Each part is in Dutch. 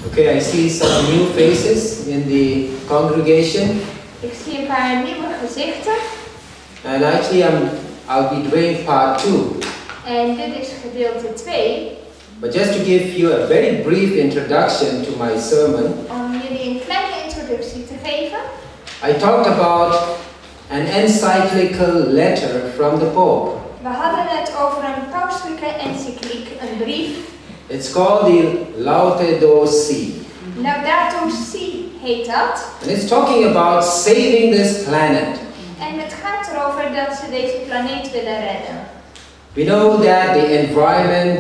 Okay, I see some new faces in the congregation. Ik zie een paar nieuwe gezichten. And actually I'll be doing part 2. En dit is gedeelte 2. But just to give you a very brief introduction to my sermon, Om jullie een kleine introductie te geven. I talked about an encyclical letter from the Pope. We hadden het over een pauselijke encycliek, een brief. It's called the Laudato Si. Laudato Si heet dat. And it's talking about saving this planet. En het gaat erover dat ze deze planeet willen redden. We know that the environment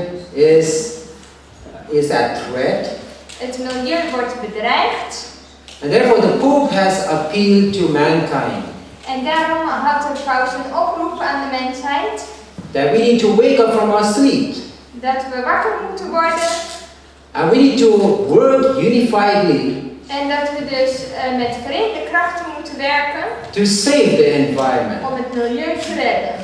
is at threat. Het milieu wordt bedreigd. And therefore the Pope has appealed to mankind En daarom had de paus een oproep aan de mensheid. that we need to wake up from our sleep. Dat we wakker moeten worden. And we need to work unifiedly En dat we dus met verenigde krachten moeten werken. to save the environment. Om het milieu te redden.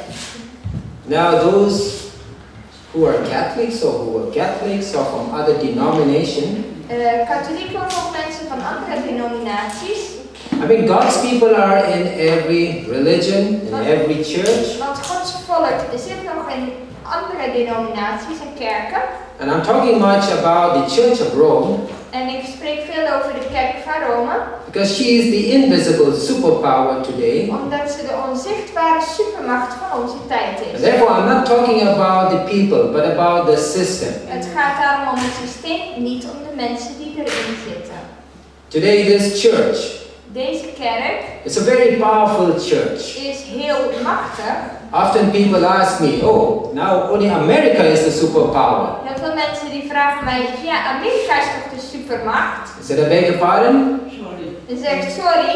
Now those who are Catholics or who are Catholics or from other denominations, Katholieken of mensen van andere denominaties. I mean God's people are in every religion, in every church. Want Gods volk zit nog in andere denominaties en kerken. And I'm talking much about the Church of Rome En ik spreek veel over de kerk van Rome. because she is the invisible superpower today. Omdat ze de onzichtbare supermacht van onze tijd And is. therefore I'm not talking about the people but about the system. Het gaat daarom om het systeem, niet om de mensen die erin zitten. Today this church Deze kerk is a very powerful church. is heel machtig. Often people ask me, oh, now only America is the superpower. Heel veel mensen die vragen mij, ja, Amerika is toch de supermacht? I said, I beg your pardon? Dan zeg ik, sorry,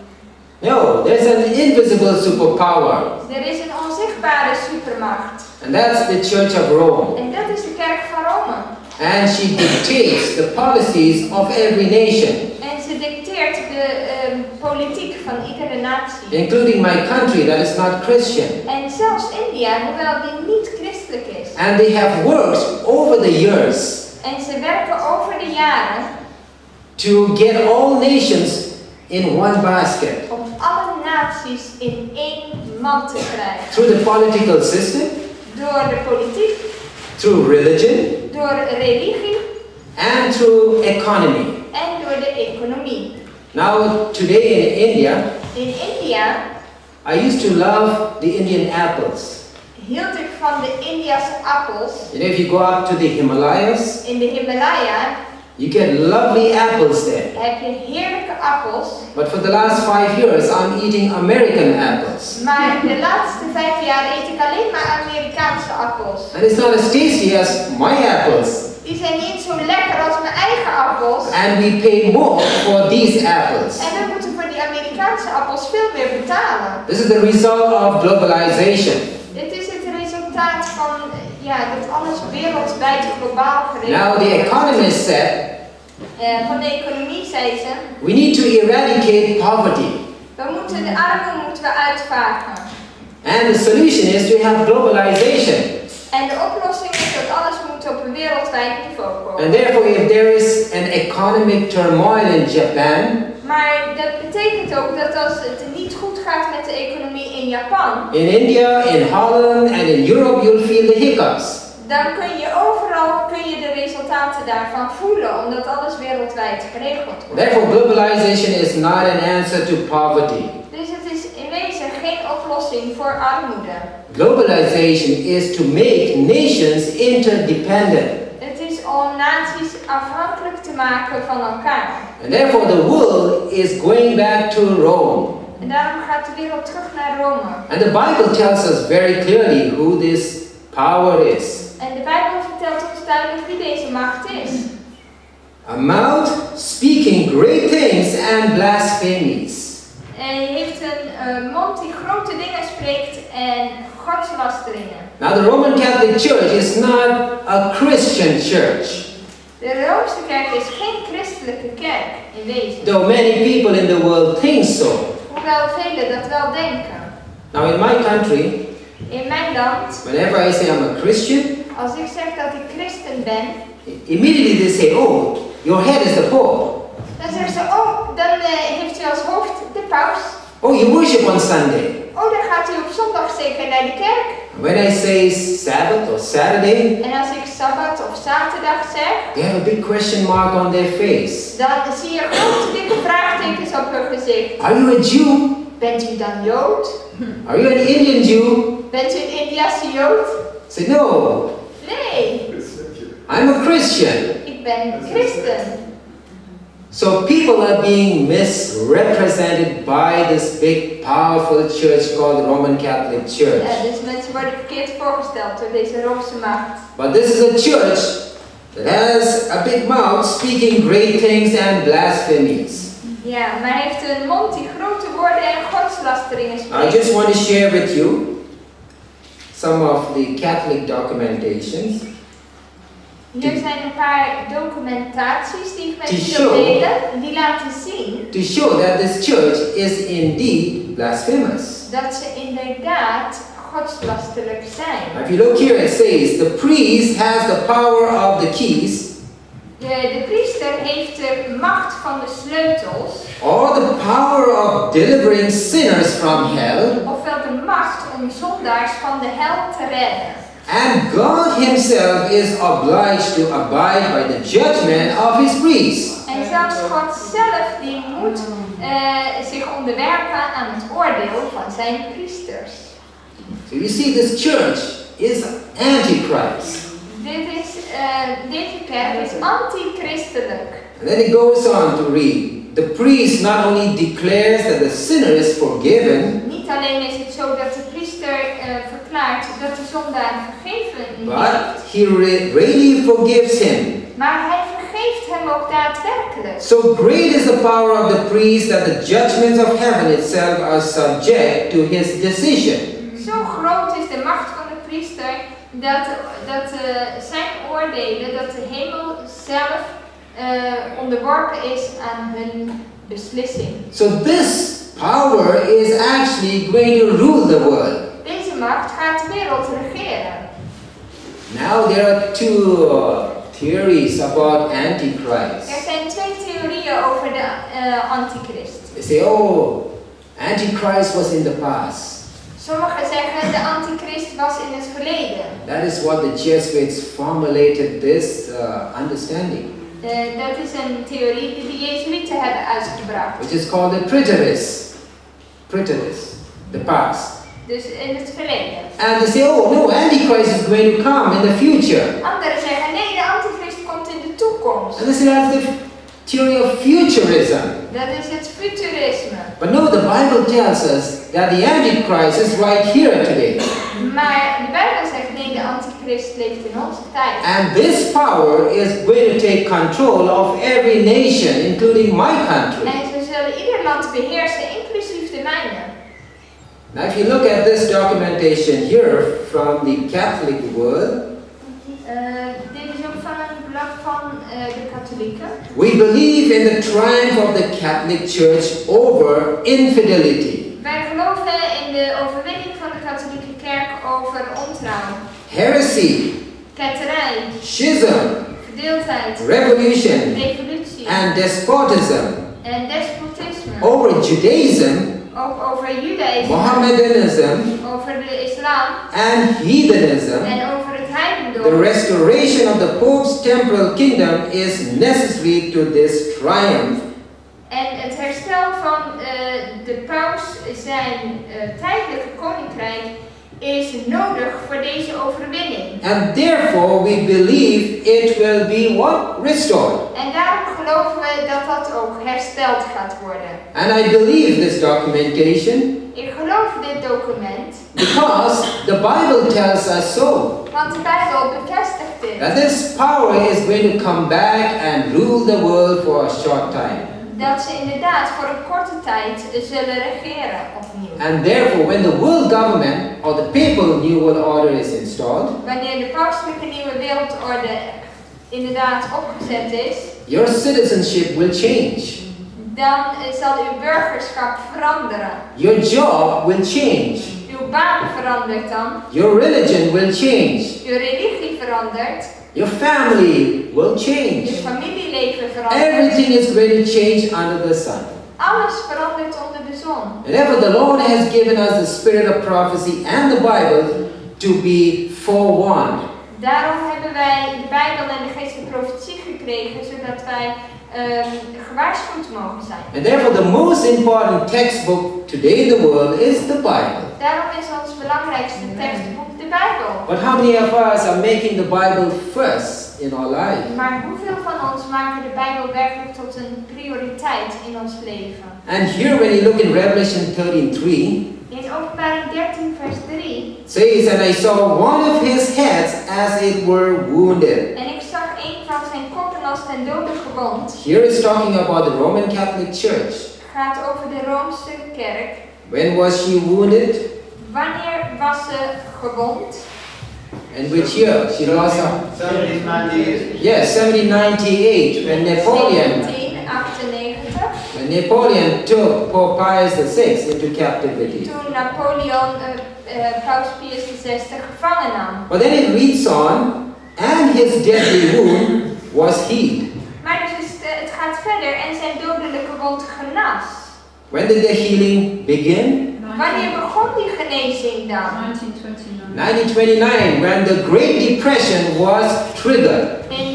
No, there's an invisible superpower. er is een onzichtbare supermacht. And that's the Church of Rome. En dat is de kerk van Rome. And she dictates the policies of every nation, En ze dicteert de politiek van iedere natie. including my country that is not Christian. En zelfs India, hoewel die niet christelijk is. And they have worked over the years En ze werken over de jaren to get all nations in one basket. om alle naties in één mand te krijgen. Through the political system, Door de politiek, through religion, door religie and through economy. en door de economie. Now, today in India, In India I used to love the Indian apples. hield ik van de Indiase appels. You know, if you go up to the Himalayas, In de Himalaya you get lovely apples there. heb je heerlijke appels. But for the last 5 years, I'm eating American apples. Maar de laatste 5 jaar eet ik alleen maar Amerikaanse appels. And it's not as tasty as my apples. Die zijn niet zo lekker als mijn eigen appels. And we pay more for these apples. En we moeten voor die Amerikaanse appels veel meer betalen. This is the result of globalization. Dit is het resultaat van dat alles wereldwijd globaal geregeld Now the economist said, van de economie zei ze, we need to eradicate poverty. we moeten de armoede uitvagen. And the solution is to have globalization. En de oplossing is dat alles moet op een wereldwijd niveau komen. And therefore, if there is an economic turmoil in Japan, Maar dat betekent ook dat als het niet goed gaat met de economie in Japan, in India, in Holland, and in Europe, you'll feel the hiccups. dan kun je overal de resultaten daarvan voelen, omdat alles wereldwijd geregeld wordt. Therefore, globalization is not an answer to poverty. Dus het is in wezen geen oplossing voor armoede. Globalization is to make nations interdependent. Het is om naties afhankelijk te maken van elkaar. And therefore, the world is going back to Rome. En daarom gaat de wereld terug naar Rome. And the Bible tells us very clearly who this power is. En de Bijbel vertelt ons duidelijk wie deze macht is. A mouth speaking great things and blasphemies. En je heeft een mond die grote dingen spreekt en godslasteringen. Now the Roman Catholic Church is not a Christian church. De Roomse kerk is geen christelijke kerk in wezen. Though many people in the world think so. Hoewel velen dat wel denken. Now in my country, In mijn land, whenever I say I'm a Christian, als ik zeg dat ik christen ben, immediately they say, oh, your head is the Pope. Dan zegt ze, oh, dan heeft u als hoofd de paus. Oh, you worship on Sunday. Oh, dan gaat u op zondag zeker naar de kerk. When I say Sabbath or Saturday, En als ik Sabbat of zaterdag zeg, they have a big question mark on their face. dan zie je grote dikke vraagtekens op hun gezicht. Are you a Jew? Bent u dan Jood? Are you an Indian Jew? Bent u een Indiase Jood? Say no, Nee, I'm a Christian. ik ben christen. So people are being misrepresented by this big powerful church called the Roman Catholic Church. Ja, dus mensen worden verkeerd voorgesteld door deze Roomse macht. But this is a church that has a big mouth speaking great things and blasphemies. Ja, maar hij heeft een mond die grote woorden en godslasteringen I spreekt. just want to share with you some of the Catholic documentations Hier zijn een paar documentaties die ik met To u show. wil delen. Die laten zien to show that this church is indeed blasphemous. dat ze inderdaad godslasterlijk zijn. Now, if you look here, it says the priest has the power of the keys De priester heeft de macht van de sleutels, or the power of delivering sinners from hell. ofwel de macht om zondaars van de hel te redden. And God himself is obliged to abide by the judgment of his priests. En zelfs God zelf die moet zich onderwerpen aan het oordeel van zijn priesters. So you see, this church is antichrist. Deze kerk is antichristelijk. And then it goes on to read, the priest not only declares that the sinner is forgiven, Niet alleen is het zo dat de priester verklaart dat de zondaar vergeven but heeft, he really forgives him. maar hij vergeeft hem ook daadwerkelijk. So great is the power of the priest that the judgments of heaven itself are subject to his decision. Zo groot is de macht van de priester dat zijn oordelen, dat de hemel zelf onderworpen is aan hun beslissing. So this power is actually going to rule the world. Deze macht gaat de wereld regeren. Now there are two theories about Antichrist. Er zijn twee theorieën over de antichrist. They say, oh, Antichrist was in the past. Sommigen zeggen de antichrist was in het verleden. That is what the Jesuits formulated this understanding, Dat is een theorie die de Jezuïeten hebben uitgebracht. which is called the preterist. Preterist, the past. Dus in het verleden. And they say, oh no, Antichrist is going to come in the future. Anderen zeggen nee, de antichrist komt in de toekomst. And they say that's the theory of futurism. Dat is het futurisme. But no, the Bible tells us that the Antichrist is right here today. Maar de Bijbel zegt nee, de antichrist leeft in onze tijd. And this power is going to take control of every nation, including my country. En ze zullen ieder land beheersen, inclusief de mijne. Now if you look at this documentation here from the Catholic world, Dit is ook van een blad van de katholieken. we believe in the triumph of the Catholic Church over infidelity, Wij geloven in de overwinning van de katholieke kerk over ontrouw, heresy, ketterij, schism, verdeeldheid, revolution, revolutie and despotism, en despotisme. over Judaism, Ook over judaïsme, Mohammedanism, over de islam and heathenism. en over het The heidendom. restoration of the Pope's temporal kingdom is necessary to this triumph. En het herstel van de paus zijn tijdelijke koninkrijk is nodig voor deze overwinning. And therefore we believe it will be what? Restored. En daarom geloven we dat dat ook hersteld gaat worden. And I believe this documentation Ik geloof dit document, because the Bible tells us so. want de Bijbel bevestigt dit. That this power is going to come back and rule the world for a short time. Dat ze inderdaad voor een korte tijd zullen regeren opnieuw. And therefore when the world government or the papal new world order is installed, Wanneer de pauselijke nieuwe wereldorde inderdaad opgezet is, your citizenship will change. dan zal uw burgerschap veranderen. Your job will change. Uw baan verandert dan, Your religion will change. uw religie verandert Your family will change. Je familieleven verandert. Everything is going to change under the sun. Alles verandert onder de zon. And therefore the Lord has given us the spirit of prophecy and the Bible to be forewarned. Daarom hebben wij de Bijbel en de geestelijke profetie gekregen, zodat wij gewaarschuwd mogen zijn. And therefore the most important textbook today in the world is the Bible. Daarom is ons belangrijkste tekstboek de Bijbel. But how many of us are making the Bible first in our life? Maar hoeveel van ons maken de Bijbel werkelijk tot een prioriteit in ons leven? And here when you look in Revelation 13:3, in Openbaring 13 vers 3 says, and I saw one of his heads as it were wounded. En ik zag een van zijn koppen als ten dode gewond. Here is talking about the Roman Catholic Church. Gaat over de Roomse kerk. When was she wounded? Wanneer was ze gewond? In which year? She lost her. 1798. Yes, 1798, when Napoleon 1798. When Napoleon took Pope Pius VI into captivity. Toen Napoleon Paus Pius VI gevangen nam. But then it reads on, and his deadly wound was healed. Maar dus het gaat verder en zijn dodelijke wond genas. When did the healing begin? Wanneer begon die genezing dan? 1929, when the Great Depression was triggered. In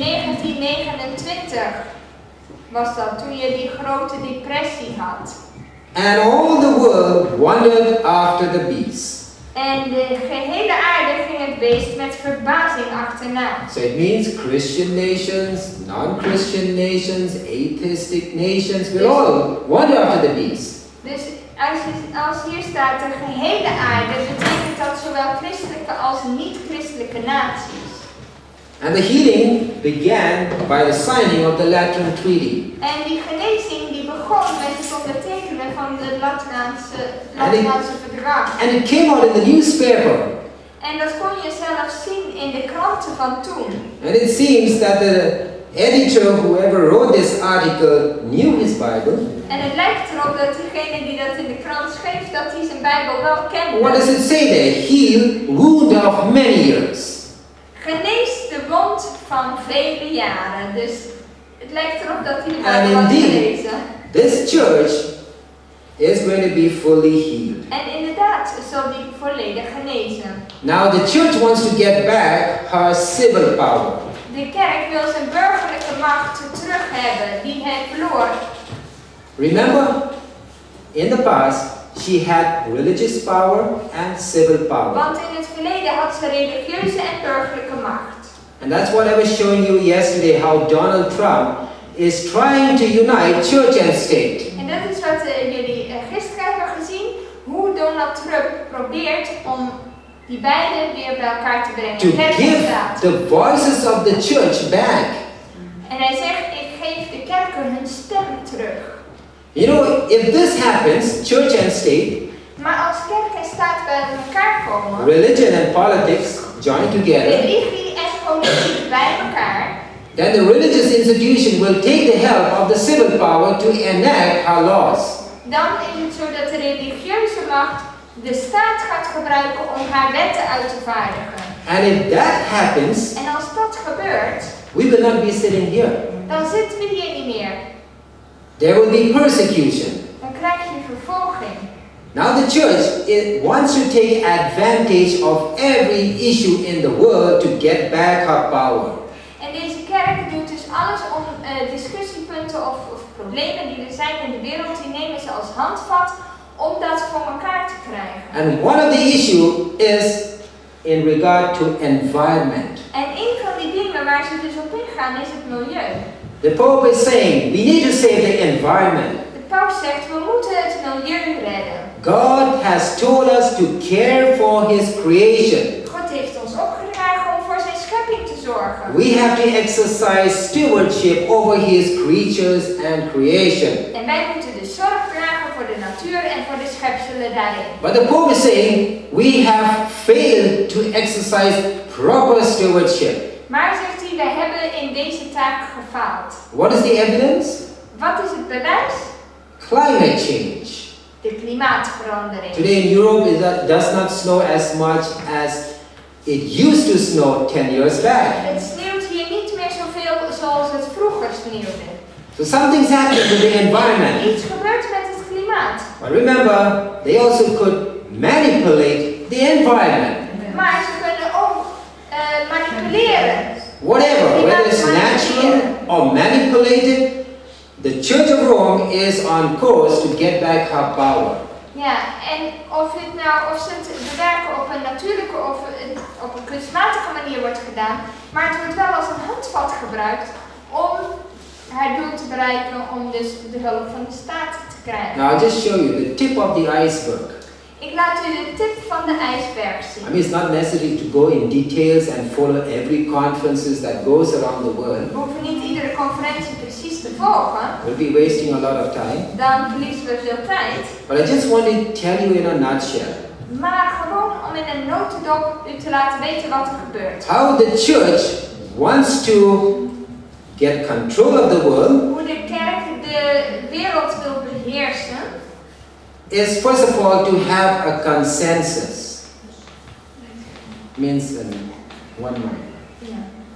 1929 was dat, toen je die grote depressie had. And all the world wondered after the beast. En de gehele aarde ging het beest met verbazing achterna. So it means Christian nations, non-Christian nations, atheistic nations will all wonder after the beast. Dus als hier staat de gehele aarde, betekent dat zowel christelijke als niet-christelijke naties. And the healing began by the signing of the Lateran Treaty. En die genezing die begon met het ondertekenen van de Lateraanse verdrag. And it came out in the newspaper. En dat kon je zelf zien in de kranten van toen. And it seems that the editor, whoever wrote this article, knew his Bible. En het lijkt erop dat diegene die dat in de krant schreef, dat hij zijn Bijbel wel kende. What does it say there? Heal wound of many years. Genees de wond van vele jaren. Dus het lijkt erop dat hij de Bijbel had gelezen. This church is going to be fully healed. En inderdaad zal die volledig genezen. Now the church wants to get back her civil power. De kerk wil zijn burgerlijke macht terug hebben, die hij verloor. Remember, in the past, she had religious power and civil power. Want in het verleden had ze religieuze en burgerlijke macht. And that's what I was showing you yesterday, how Donald Trump is trying to unite church and state. En dat is wat jullie gisteren hebben gezien, hoe Donald Trump probeert om die beide weer bij elkaar te brengen. To give the voices of the church back. En hij zegt, ik geef de kerken hun stem terug. You know, if this happens, church and state, maar als kerk en staat bij elkaar komen, religion and politics join together, religie en politiek bij elkaar, then the religious institution will take the help of the civil power to enact her laws. Dan is het zo dat de religieuze macht de staat gaat gebruiken om haar wetten uit te vaardigen. And if that happens, en als dat gebeurt, we will not be sitting here. Dan zitten we hier niet meer. There will be persecution. Dan krijg je vervolging. Now the church wants to take advantage of every issue in the world to get back her power. En deze kerk doet dus alles om discussiepunten of problemen die er zijn in de wereld, die nemen ze als handvat om dat voor elkaar te krijgen. And one of the issue is in regard to environment. En een van die dingen waar ze dus op ingaan is het milieu. The Pope is saying we need to save the environment. De paus zegt we moeten het milieu redden. God has told us to care for His creation. God heeft ons opgedragen om voor zijn schepping te zorgen. We have to exercise stewardship over His creatures and creation. En wij moeten dus zorg dragen voor de natuur en voor de schepselen daarin. But the Pope is saying we have failed to exercise proper stewardship. Maar zegt hij, wij hebben in deze taak gefaald. What is the evidence? Wat is het bewijs? Climate change. De klimaatverandering. Today in Europe it does not snow as much as it used to snow 10 years back. Het sneeuwt hier sneeuwde. So something's happening to the environment. Iets gebeurt met het klimaat. But remember, they also could manipulate the environment. Maar ze kunnen ook manipuleren. Whatever, whether it's natural or manipulated, the Church of Rome is on course to get back her power. Ja, en of ze het bewerken op een natuurlijke of op een kunstmatige manier wordt gedaan, maar het wordt wel als een handvat gebruikt om haar doel te bereiken, om dus de hulp van de staat te krijgen. Now I'll just show you the tip of the iceberg. Ik laat u de tip van de ijsberg zien. I mean, it's not necessary to go in details and follow every conferences that goes around the world. We hoeven niet iedere conferentie precies te volgen. We'll be wasting a lot of time. Dan verliezen we veel tijd. But I just want to tell you in a nutshell. Maar gewoon om in een notendop u te laten weten wat er gebeurt. How the church wants to get control of the world Hoe de kerk de wereld wil beheersen. is first of all to have a consensus. Means one mind. Ja.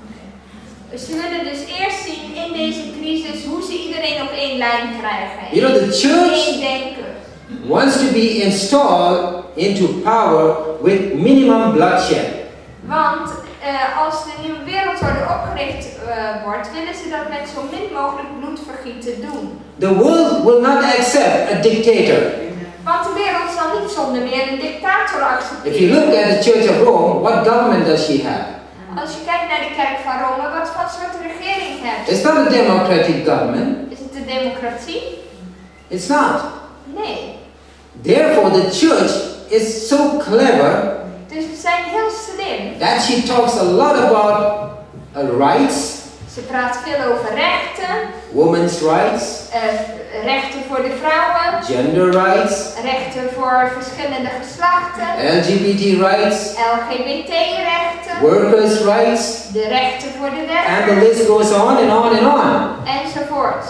Ze willen dus eerst zien in deze crisis hoe ze iedereen op één lijn krijgen. You know, the church Eén denken. wants to be installed into power with minimum bloodshed. Want als de nieuwe wereldorde opgericht wordt, willen ze dat met zo min mogelijk bloedvergieten doen. The world will not accept a dictator. Want de wereld zal niet zonder meer een dictator accepteren. If you look at the Church of Rome, what government does she have? Als je kijkt naar de kerk van Rome, wat voor soort regering heeft ze? It's not a democratic government. Is het de democratie? It's not. Nee. Therefore, the church is so clever Dus ze zijn heel slim. that she talks a lot about rights, Ze praat veel over rechten, women's rights, rechten voor de vrouwen, gender rights, rechten voor verschillende geslachten, LGBT rights, LGBT-rechten, workers' rights, de rechten voor de and the werkers, list goes on and on and on. enzovoort.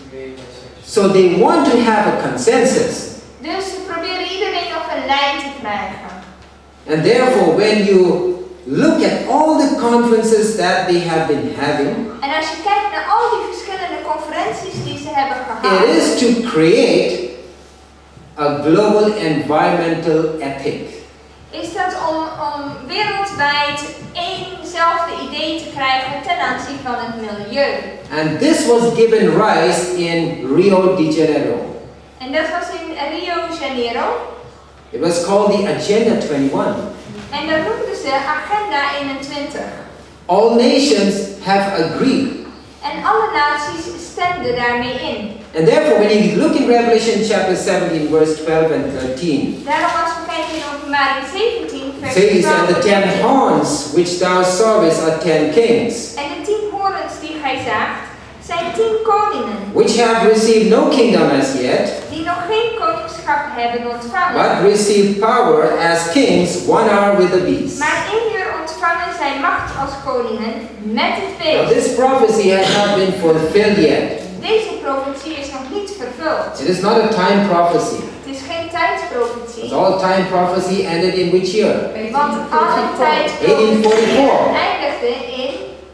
So they want to have a consensus. Dus ze proberen iedereen op een lijn te krijgen. And therefore, when you look at all the conferences that they have been having, En als je kijkt naar al die verschillende conferenties die ze hebben it gehad, is to create a global environmental ethic. is dat om wereldwijd éénzelfde idee te krijgen ten aanzien van het milieu. And this was given rise in Rio de Janeiro. En dat was in Rio de Janeiro. It was called the Agenda 21. En dat noemden ze Agenda 21. All nations have agreed. En alle naties stemden daarmee in. And therefore, when you look in Revelation chapter 17, verse 12 and 13, Daarom als we kijken in Openbaring 17, vers says, 12 and the 10 en 13. horns which thou sawest are 10 kings, En de 10 horens die gij zaagt, zijn 10 koningen, which have received no kingdom as yet, die nog geen koningschap hebben ontvangen, but receive power as kings 1 hour with the beast. maar 1 uur ontvangen zijn macht als koningen met het Now beest. this prophecy has not been fulfilled yet. Deze profetie is nog niet vervuld. It is not a time prophecy. Het is geen tijdsprofetie. Because all time prophecy ended in which year? Want alle tijdsprofetieën 1844. eindigde in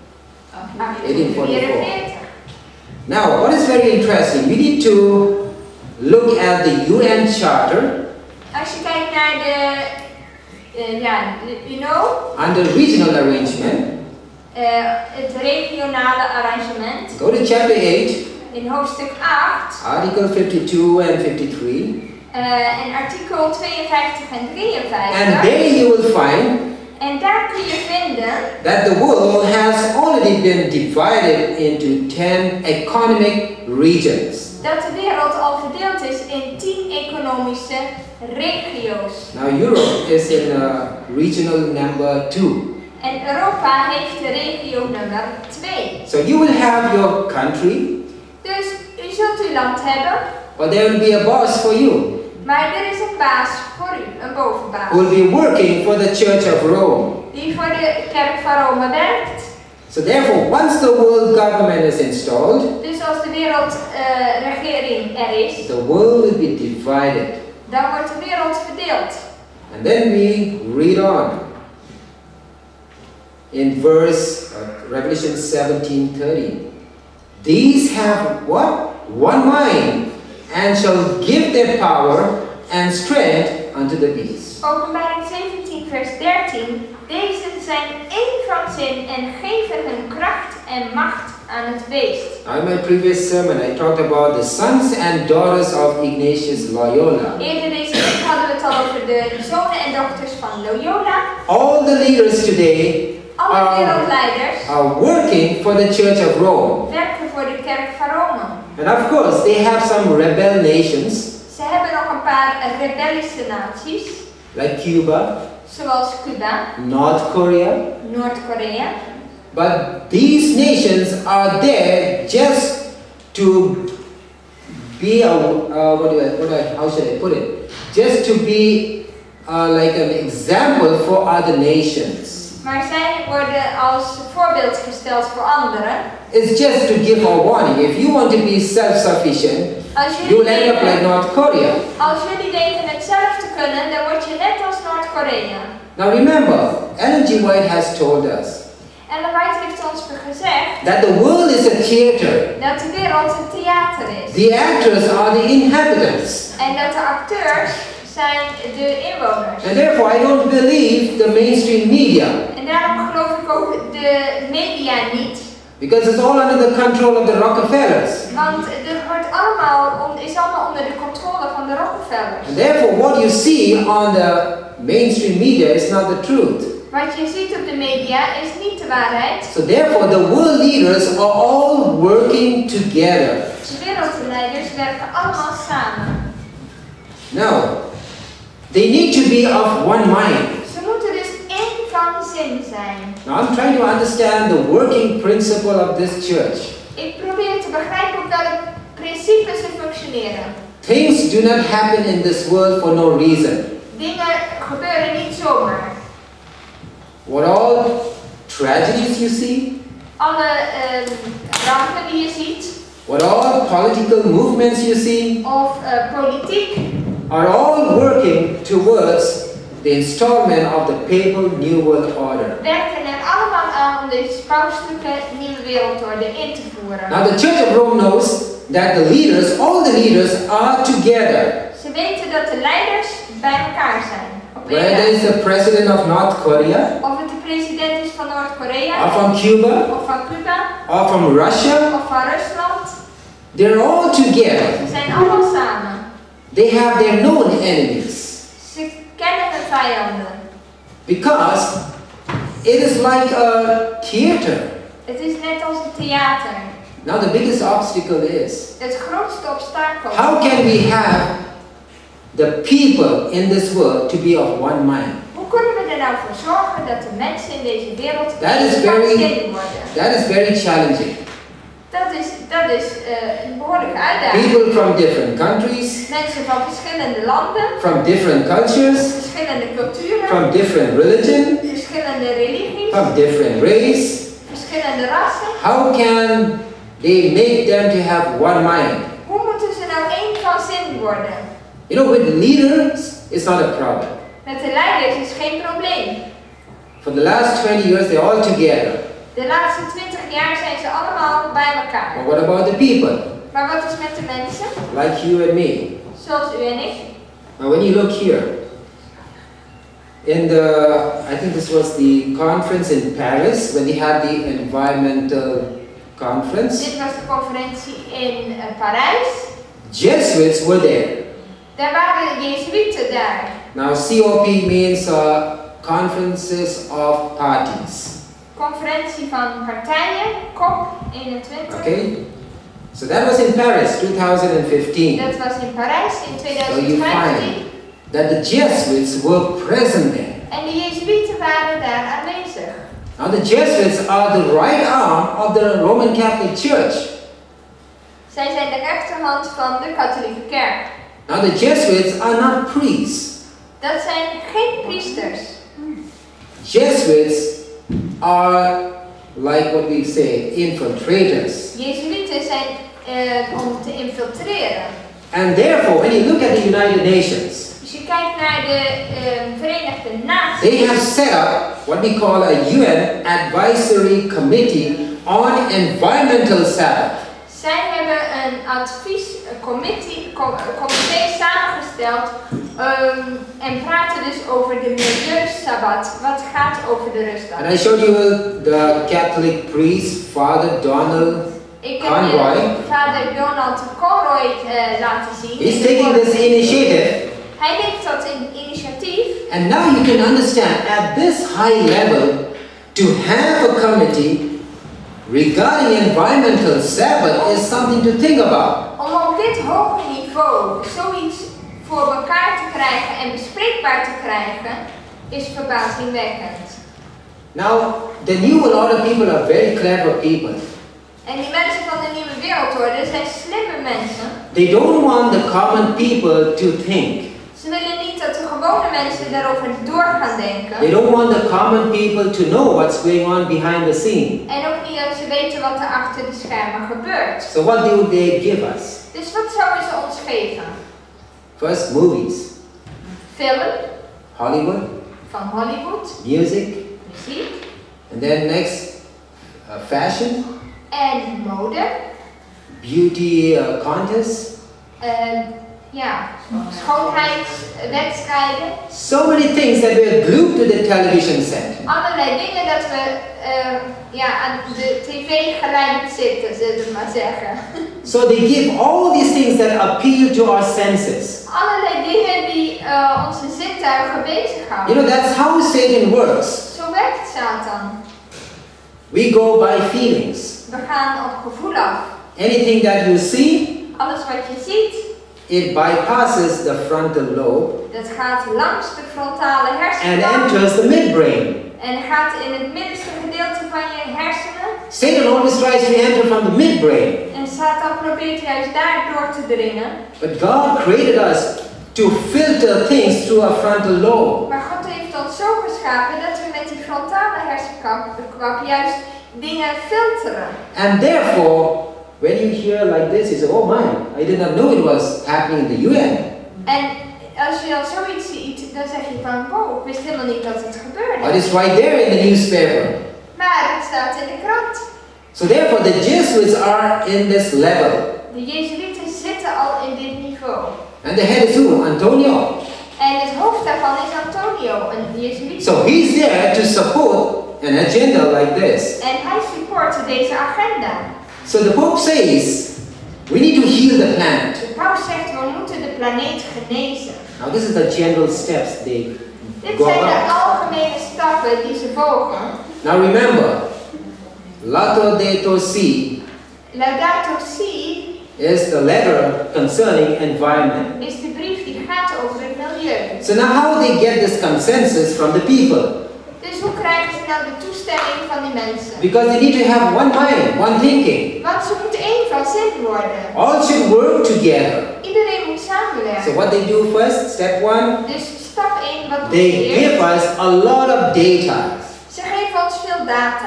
1844. Now, what is very interesting, we need to look at the UN Charter Als je kijkt naar de UNO, under regional arrangement. het regionale arrangement, Go to chapter 8, in hoofdstuk 8, article 52 and 53. en artikel 52 en 53. And there you will find En daar kun je vinden that the world has already been divided into 10 economic regions. dat de wereld al verdeeld is in 10 economische regio's. Now Europe is in regional number 2. En Europa heeft de regio nummer 2. So you will have your country, Dus u zult uw land hebben, but there will be a boss for you maar er is een baas voor u, een bovenbaas, who will be working for the Church of Rome. die voor de kerk van Rome werkt. So therefore, once the world government is installed, Dus als de wereldregering er is, the world will be divided. dan wordt de wereld verdeeld. And then we read on in verse Revelation 17:30. These have what? One mind, and shall give their power and strength unto the beast. Openbaring 17 vers 13. Deze zijn één van zin en geven hun kracht en macht aan het beest. Now in my previous sermon I talked about the sons and daughters of Ignatius Loyola. Eerder deze week hadden we het al over de zonen en dochters van Loyola. All the leaders today Alle wereldleiders are working for the Church of Rome. werken voor de kerk van Rome. And of course they have some rebel nations Ze hebben nog een paar rebellische naties, like Cuba, zoals Cuba, North Korea. Noord-Korea. But these nations are there just to be how should I put it? Just to be like an example for other nations. Maar zij worden als voorbeeld gesteld voor anderen. It's just to give a warning. If you want to be self-sufficient, Als you will end up like jullie, North Korea. als jullie denken het zelf te kunnen, dan word je net als Noord-Korea. Now remember, Ellen G. White has told us Ellen White heeft ons gezegd that the world is a theater. dat de wereld een theater is. The actors are the inhabitants. En dat de acteurs zijn de inwoners. And therefore I don't believe the mainstream media, En daarom geloof ik ook de media niet. because it's all under the control of the Rockefellers. Want het is allemaal onder de controle van de Rockefellers. And therefore what you see on the mainstream media is not the truth. Wat je ziet op de media is niet de waarheid. So therefore the world leaders are all working together. De wereldleiders werken allemaal samen. Now, they need to be of one mind. Ze moeten dus één van zin zijn. Now I'm trying to understand the working principle of this church. Ik probeer te begrijpen op welke principes ze functioneren. Things do not happen in this world for no reason. Dingen gebeuren niet zomaar. What all tragedies you see, Alle rampen die je ziet, what all political movements you see, of politiek, are all working towards the installment of the papal New World Order. werken er allemaal aan om de pauselijke nieuwe wereldorde in te voeren. Now the Church of Rome knows that the leaders, all the leaders are together. Ze weten dat de leiders bij elkaar zijn. Op één Whether dag. it's the president of North Korea, Of het de president is van Noord-Korea, or from Cuba, of van Cuba, or from Russia, of van Rusland. they're all together. Ze zijn allemaal samen. They have their known enemies. Ze kennen hun vijanden. Because it is like a theater. Het is net als een theater. Now the biggest obstacle is, Het grootste obstakel. how can we have the people in this world to be of one mind? Hoe kunnen we er nou voor zorgen dat de mensen in deze wereld That is één van very- zin worden? That is very challenging. Dat is een behoorlijke uitdaging. People from different countries, Mensen van verschillende landen, from different cultures, verschillende culturen, from different religion, verschillende religies, from different race. verschillende rassen. How can they make them to have one mind? Hoe moeten ze nou één van zin worden? You know, with leaders, it's not a problem. Met de leiders is geen probleem. For the last 20 years, they're all together. De laatste 20 jaar zijn ze allemaal bij elkaar. But what about the people? Maar wat is met de mensen? Like you and me. Zoals u en ik. Now when you look here, I think this was the conference in Paris, when they had the environmental conference, Dit was de conferentie in Parijs. Jesuits were there. Daar waren de Jezuïeten daar. Now COP means conferences of parties. Conferentie van partijen, COP21. Okay? So that was in Paris, 2015. Dat was in Parijs in So you 2015. find that the Jesuits were present there. En de Jezuïeten waren daar aanwezig. Now the Jesuits are the right arm of the Roman Catholic Church. Zij zijn de rechterhand van de katholieke kerk. Now the Jesuits are not priests. Dat zijn geen priesters. Jesuits are like what we say, infiltrators. Jezuïeten zijn om te infiltreren. And therefore, when you look at the United Nations, Dus je kijkt naar de Verenigde Naties. they have set up what we call a UN Advisory Committee on Environmental Sabbath. een comité samengesteld en praten dus over de milieusabbat, wat gaat over de rustdag. And I showed you the Catholic priest, Father Donald Ik heb Conroy. je vader Donald Conroy laten zien. He's taking this initiative. Hij neemt dat initiatief. And now you can understand, at this high level, to have a committee regarding environmental Sabbath is something to think about. Om op dit hoge niveau zoiets voor elkaar te krijgen en bespreekbaar te krijgen, is verbazingwekkend. Now, the New World Order people are very clever people. En die mensen van de Nieuwe Wereldorde zijn slimme mensen. They don't want the common people to think. Ze willen niet dat de gewone mensen daarover door gaan denken. They don't want the common people to know what's going on behind the scene. En ook niet dat ze weten wat er achter de schermen gebeurt. So what do they give us? Dus wat zouden ze ons geven? First, movies, Film Hollywood, van Hollywood, music, muziek and then next, fashion, en mode. beauty contests. Ja, schoonheidswedstrijden. So many things that we're glued to the television set. Allerlei dingen dat we aan de tv gelijmd zitten, zullen we maar zeggen. So they give all these things that appeal to our senses. Allerlei dingen die onze zintuigen bezighouden. You know, that's how Satan works. Zo werkt Satan. We go by feelings. We gaan op gevoel af. Anything that you see, Alles wat je ziet, it bypasses the frontal lobe dat gaat langs de frontale and hersenpan enters the midbrain. en gaat in het middenste gedeelte van je hersenen. Satan always tries to enter from the midbrain. En Satan probeert juist daar door te dringen. But God created us to filter things through our frontal lobe. Maar God heeft ons zo geschapen dat we met die frontale hersenkwap juist dingen filteren. And therefore, when you hear like this, you say, oh my, I did not know it was happening in the UN. En als je dan zoiets ziet, dan zeg je van, wow, ik wist helemaal niet dat het gebeurde. But it's right there in the newspaper. Maar het staat in de krant. So therefore, the Jesuits are in this level. De Jezuïeten zitten al in dit niveau. And the head is who? Antonio. En het hoofd daarvan is Antonio, een Jezuïet. So he's there to support an agenda like this. En hij support deze agenda. So the Pope says, we need to heal the planet. De paus zegt, we moeten de planeet genezen. Now this is the general steps they Dit go zijn de about. algemene stappen die ze volgen. Now remember, Laudato Si Laudato Si is the letter concerning environment. is de brief die gaat over het milieu. So now how they get this consensus from the people? Dus hoe krijgen ze nou de toestemming van die mensen? Because they need to have one mind, one thinking. Want ze moeten één van zin worden. All should work together. Iedereen moet samenwerken. So what they do first, step one, Dus stap 1, wat doen they ze give eerst? us a lot of data. Ze geven ons veel data.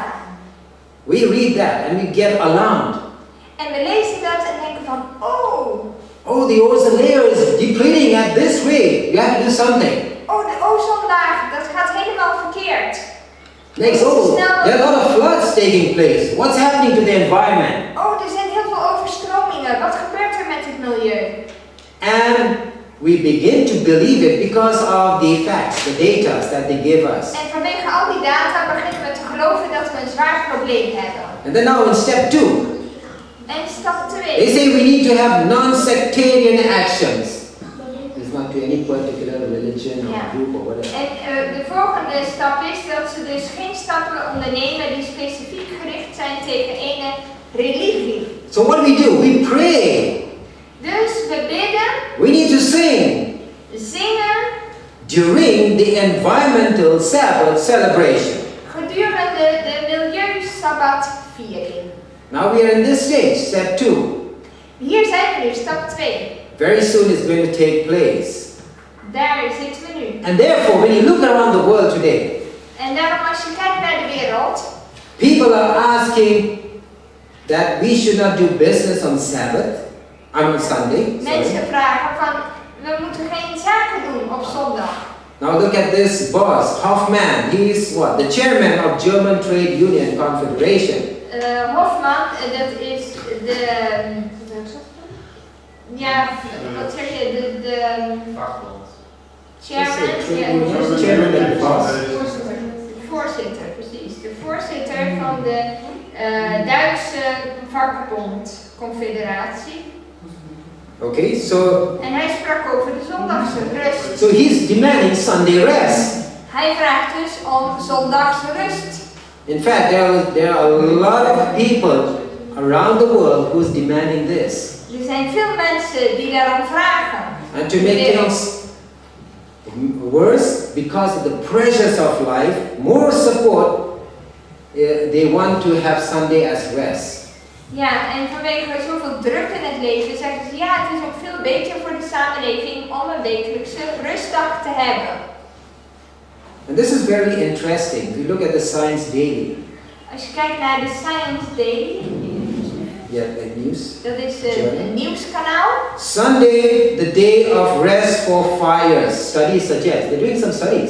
We read that and we get alarmed. En we lezen dat en denken van, Oh, the ozone layer is depleting at this rate. You have to do something. de ozonlaag, dat gaat helemaal verkeerd. Next, there are a lot of floods taking place. What's happening to the environment? Er zijn heel veel overstromingen. Wat gebeurt er met het milieu? And we begin to believe it because of the facts, the data that they give us. En vanwege al die data beginnen we te geloven dat we een zwaar probleem hebben. And then now in step 2, En stap they 2. say we need to have non-sectarian actions. It's not to any particular religion or group or whatever. En de volgende stap is dat ze dus geen stappen ondernemen die specifiek gericht zijn tegen ene religie. So what we do? We pray. Dus we bidden, We need to sing zingen during the environmental Sabbath celebration. gedurende de milieusabbatviering. Now we are in this stage, step 2. Hier zijn we nu, stap 2. Very soon it's going to take place. Daar zitten we nu. And therefore, when you look around the world today, En daarom als je kijkt naar de wereld, people are asking that we should not do business on Sabbath, on Sunday. mensen vragen van, we moeten geen zaken doen op zondag. Now look at this boss, Hoffman. He's what? The chairman of German Trade Union Confederation. Hofman, dat is de Ja, wat zeg je, de vakbond. Chairman and boss. Voorzitter, precies. De voorzitter van de Duitse vakbond confederatie. Okay, so En hij sprak over de zondagse rust. so he's demanding Sunday rest. Hij vraagt dus om zondagse rust. In fact, there are a lot of people around the world who's demanding this. Er zijn veel mensen die daarom vragen. And to make things worse, because of the pressures of life, more support, they want to have Sunday as rest. Ja, en vanwege zoveel druk in het leven zeggen ze ja, het is ook veel beter voor de samenleving om een wekelijkse rustdag te hebben. And this is very interesting. If you look at the Science Daily, Als je kijkt naar de Science Daily, the news. dat is een nieuwskanaal. Sunday, the day of rest for fires. Studies suggest they're doing some studies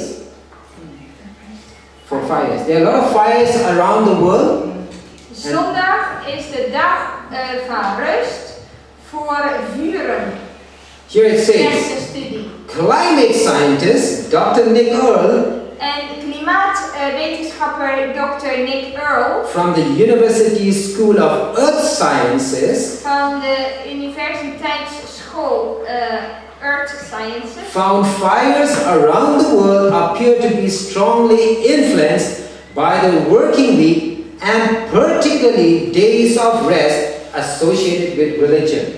for fires. There are a lot of fires around the world. Zondag is de dag van rust voor vuren. Here it Zegt says, een studie. climate scientist Dr. Nick Earl En klimaatwetenschapper Dr. Nick Earl from the University School of Earth Sciences van de Universiteitsschool Earth Sciences found fires around the world appear to be strongly influenced by the working week and particularly days of rest associated with religion.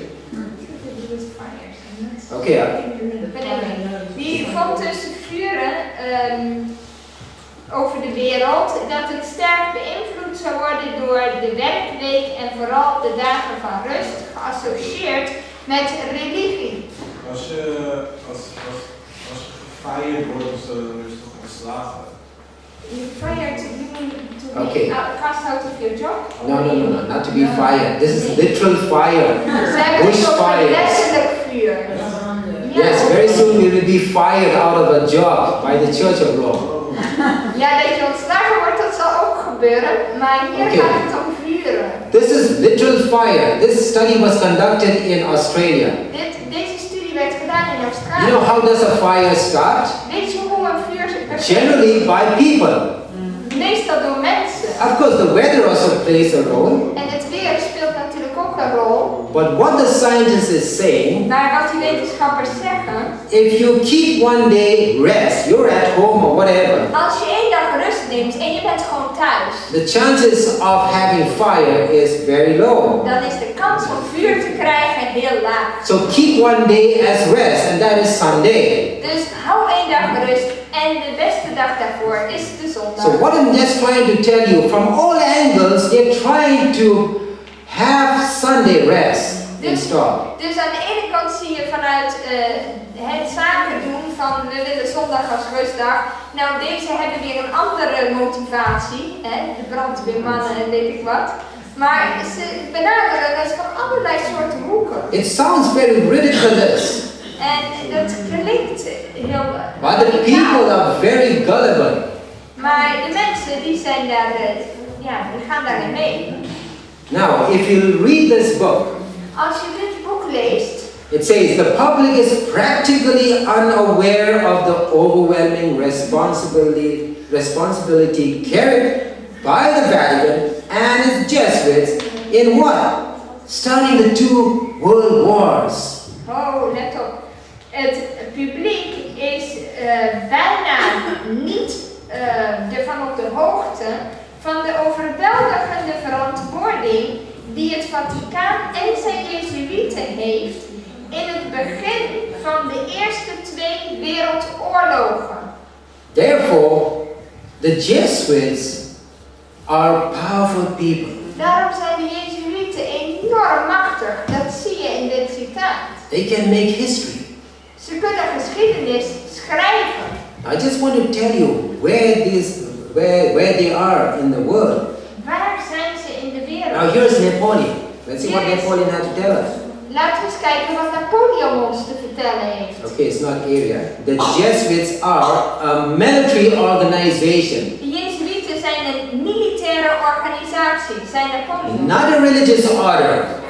Okay. Die vond dus vuren over de wereld dat het sterk beïnvloed zou worden door de werkweek en vooral de dagen van rust geassocieerd met religie. Als je gefeierd wordt, is het toch ontslagen? You fired to be Okay. cast out of your job? No, not to be fired. This is literal fire. Ze hebben het over Bushfires. letterlijk vuur. Yes, very soon we will be fired out of a job by the Church of Rome. Ja, dat je ontslagen wordt, dat zal ook gebeuren, maar hier Okay. gaat het om vuren. This is literal fire. This study was conducted in Australia. Deze studie werd gedaan in You Australië. know how does a fire start? Weet je hoe een vuur begint? Generally by people. Meestal door mensen. Of course, the weather also plays a role. En het weer speelt natuurlijk ook een rol. But what the scientist is saying, Maar wat die wetenschappers zeggen, if you keep one day rest, you're at home or whatever, als je één dag rust neemt en je bent gewoon thuis, the chances of having fire is very low. dan is de kans om vuur te krijgen heel laag. So keep one day as rest, and that is Sunday. Dus hou één dag rust en de beste dag daarvoor is de zondag. So what I'm just trying to tell you, from all angles, they're trying to have Sunday rest installed. Dus aan de ene kant zie je vanuit het zaken doen van we willen zondag als rustdag. Nou, deze hebben weer een andere motivatie, hè? De brandweermannen en weet ik wat. Maar ze benaderen het van allerlei soorten hoeken. It sounds very ridiculous, En dat klinkt heel but the people are very gullible. Maar de mensen die zijn daar, die gaan daarin mee. Now, if you read this book, Als je dit boek leest, it says the public is practically unaware of the overwhelming responsibility carried by the Vatican and its Jesuits in what? Starting the 2 world wars. oh let op, het publiek is bijna niet ervan op de hoogte van de overweldigende verantwoording die het Vaticaan en zijn Jezuïeten heeft in het begin van de eerste 2 wereldoorlogen. Therefore, the Jesuits are powerful people. Daarom zijn de Jezuïeten enorm machtig, dat zie je in dit citaat. They can make history. Ze kunnen geschiedenis schrijven. I just want to tell you where they are in the world. Waar zijn ze in de wereld? Now here's Napoleon. Let's see what Napoleon had to tell us. Laten we eens kijken wat Napoleon ons te vertellen heeft. Okay, it's not area. The Jesuits are a military organization. De Jezuïeten zijn een militaire organisatie, zijn Napoleon. Not a religious order.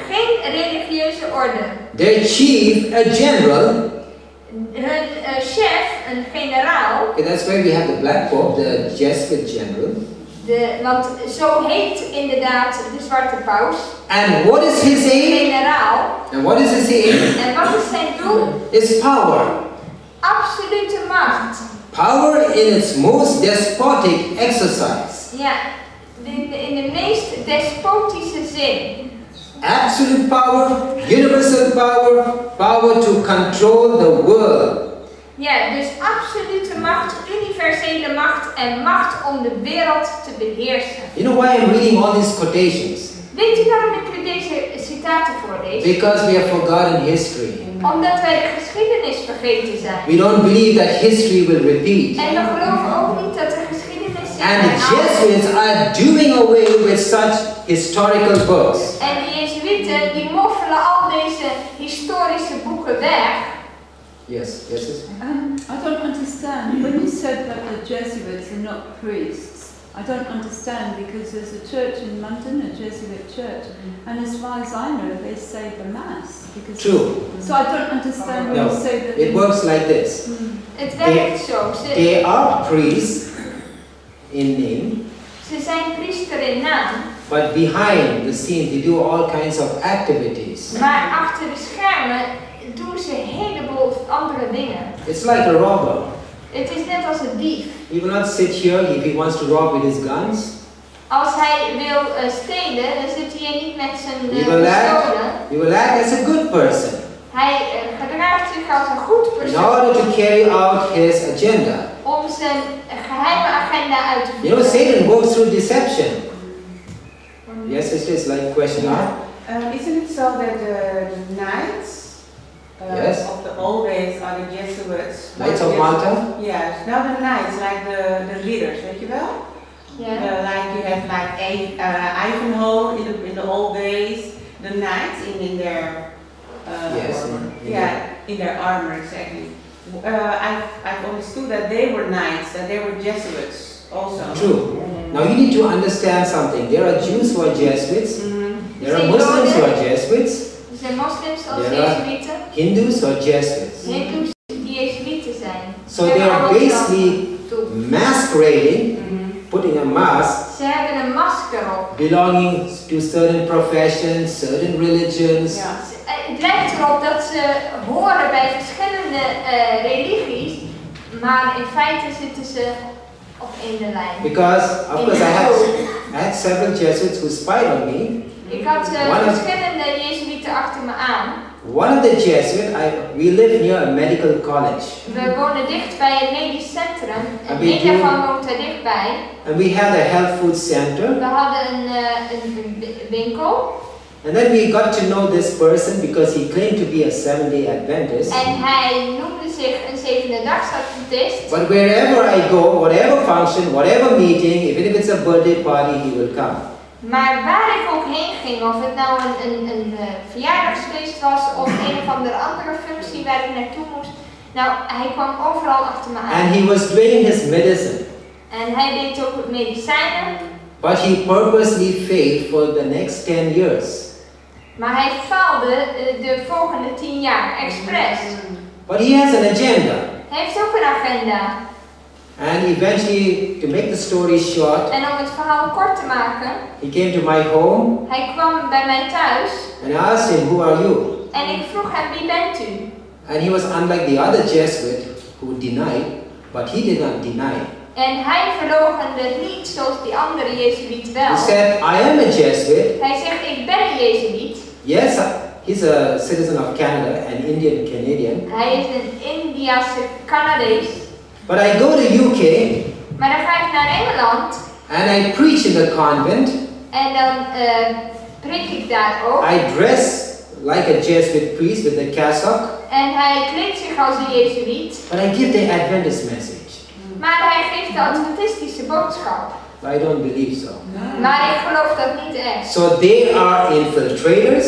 geen religieuze orde. Their chief, a general, Hun chef, een generaal, okay, that's why we have the Black Pope, the Jesuit general. want zo heet inderdaad de Zwarte Paus. And what is his aim? Generaal. And what is his aim? En wat is zijn doel? Is power. Absolute macht. Power in its most despotic exercise. Ja, in de meest despotische zin. Absolute power, universal power, power to control the world. Ja, dus absolute macht, universele macht en macht om de wereld te beheersen. You know why I'm reading all these quotations? Weet u waarom ik u deze citaten voorlees? Because we have forgotten history. Omdat wij de geschiedenis vergeten zijn. We don't believe that history will repeat. En we geloven ook niet dat de geschiedenis zich And the herhaalt. Jesuits are doing away with such historical books. En de Jezuïeten die moffelen al deze historische boeken weg. Yes, yes, yes. I don't understand. When you said that the Jesuits are not priests, I don't understand because there's a church in London, a Jesuit church, and as far as I know, they say the Mass. Because True. So I don't understand when No, you say that. it works like this. Het werkt zo. They are priests in name, Ze zijn priester in naam, but behind the scenes they do all kinds of activities. maar achter de schermen doen ze een heleboel andere dingen. It's like a robber. Het is net als een dief. He will not sit here if he wants to rob with his guns. Als hij wil stelen, dan zit hij hier niet met zijn pistolen. He will act as a good person Hij gedraagt zich als een goed in persoon order to carry out his agenda. om zijn geheime agenda uit te You know, voeren. Satan works through deception. Yes, it is like question mark. Isn't it so that the knights Yes. of the old days are the Jesuits? Knights of Malta? Yes. Now the knights, like the leaders, weet je wel? Ja. Like you have like Ivanhoe in the old days, the knights in their Yes, armor. in Yeah, in their armor exactly. I've understood that they were knights, that they were Jesuits also. True. Now you need to understand something. There are Jews who are Jesuits. There are Muslims who are Jesuits. Er zijn moslims als Ja. Jezuïeten, Hindus who are Jesuits. Hindoes die Jezuïeten zijn. So they are basically masquerading, putting a mask, Ze hebben een masker op. belonging to certain professions, certain religions. Ja. Het lijkt erop dat ze horen bij verschillende religies, maar in feite zitten ze op één lijn. Because, of course, I had several Jesuits who spied on me. Ik had One of- verschillende Jezuïeten achter me aan. One of the Jesuits, we live near a medical college. We wonen dicht bij een medisch centrum en we één do- daarvan woont daar dichtbij. And we had a health food center. We hadden een winkel And then we got to know this person because he claimed to be a Seventh-day Adventist. en hij noemde zich een zevende dagsadventist. But wherever I go, whatever function, whatever meeting, even if it's a birthday party, he will come. Maar waar ik ook heen ging, of het nou een verjaardagsfeest was of een of andere functie waar ik naartoe moest, nou, hij kwam overal achter me aan. And he was doing his medicine. En hij deed ook medicijnen, But he purposely failed for the next 10 years. maar hij faalde de volgende 10 jaar, expres. But he has an agenda. Hij heeft ook een agenda. And eventually, to make the story short, En om het verhaal kort te maken, he came to my home hij kwam bij mij thuis and I asked him, who are you? en ik vroeg hem, wie bent u? And he was unlike the other Jesuit who denied, but he did not deny. En hij verloochende niet zoals die andere Jezuïet He wel. said, I am a Jesuit. Hij zegt, ik ben een Jezuïet. Yes, he's a citizen of Canada, an Indian Canadian. Hij is een Indiase Canadees. But I go to UK Maar dan ga ik naar Engeland and I preach in the convent. en dan preek ik daar ook. I dress like a Jesuit priest with a cassock, En hij kleedt zich als een Jezuïet. but I give the Adventist message. Maar hij geeft de adventistische boodschap. But I don't believe so. Maar ik geloof dat niet echt. So they are infiltrators,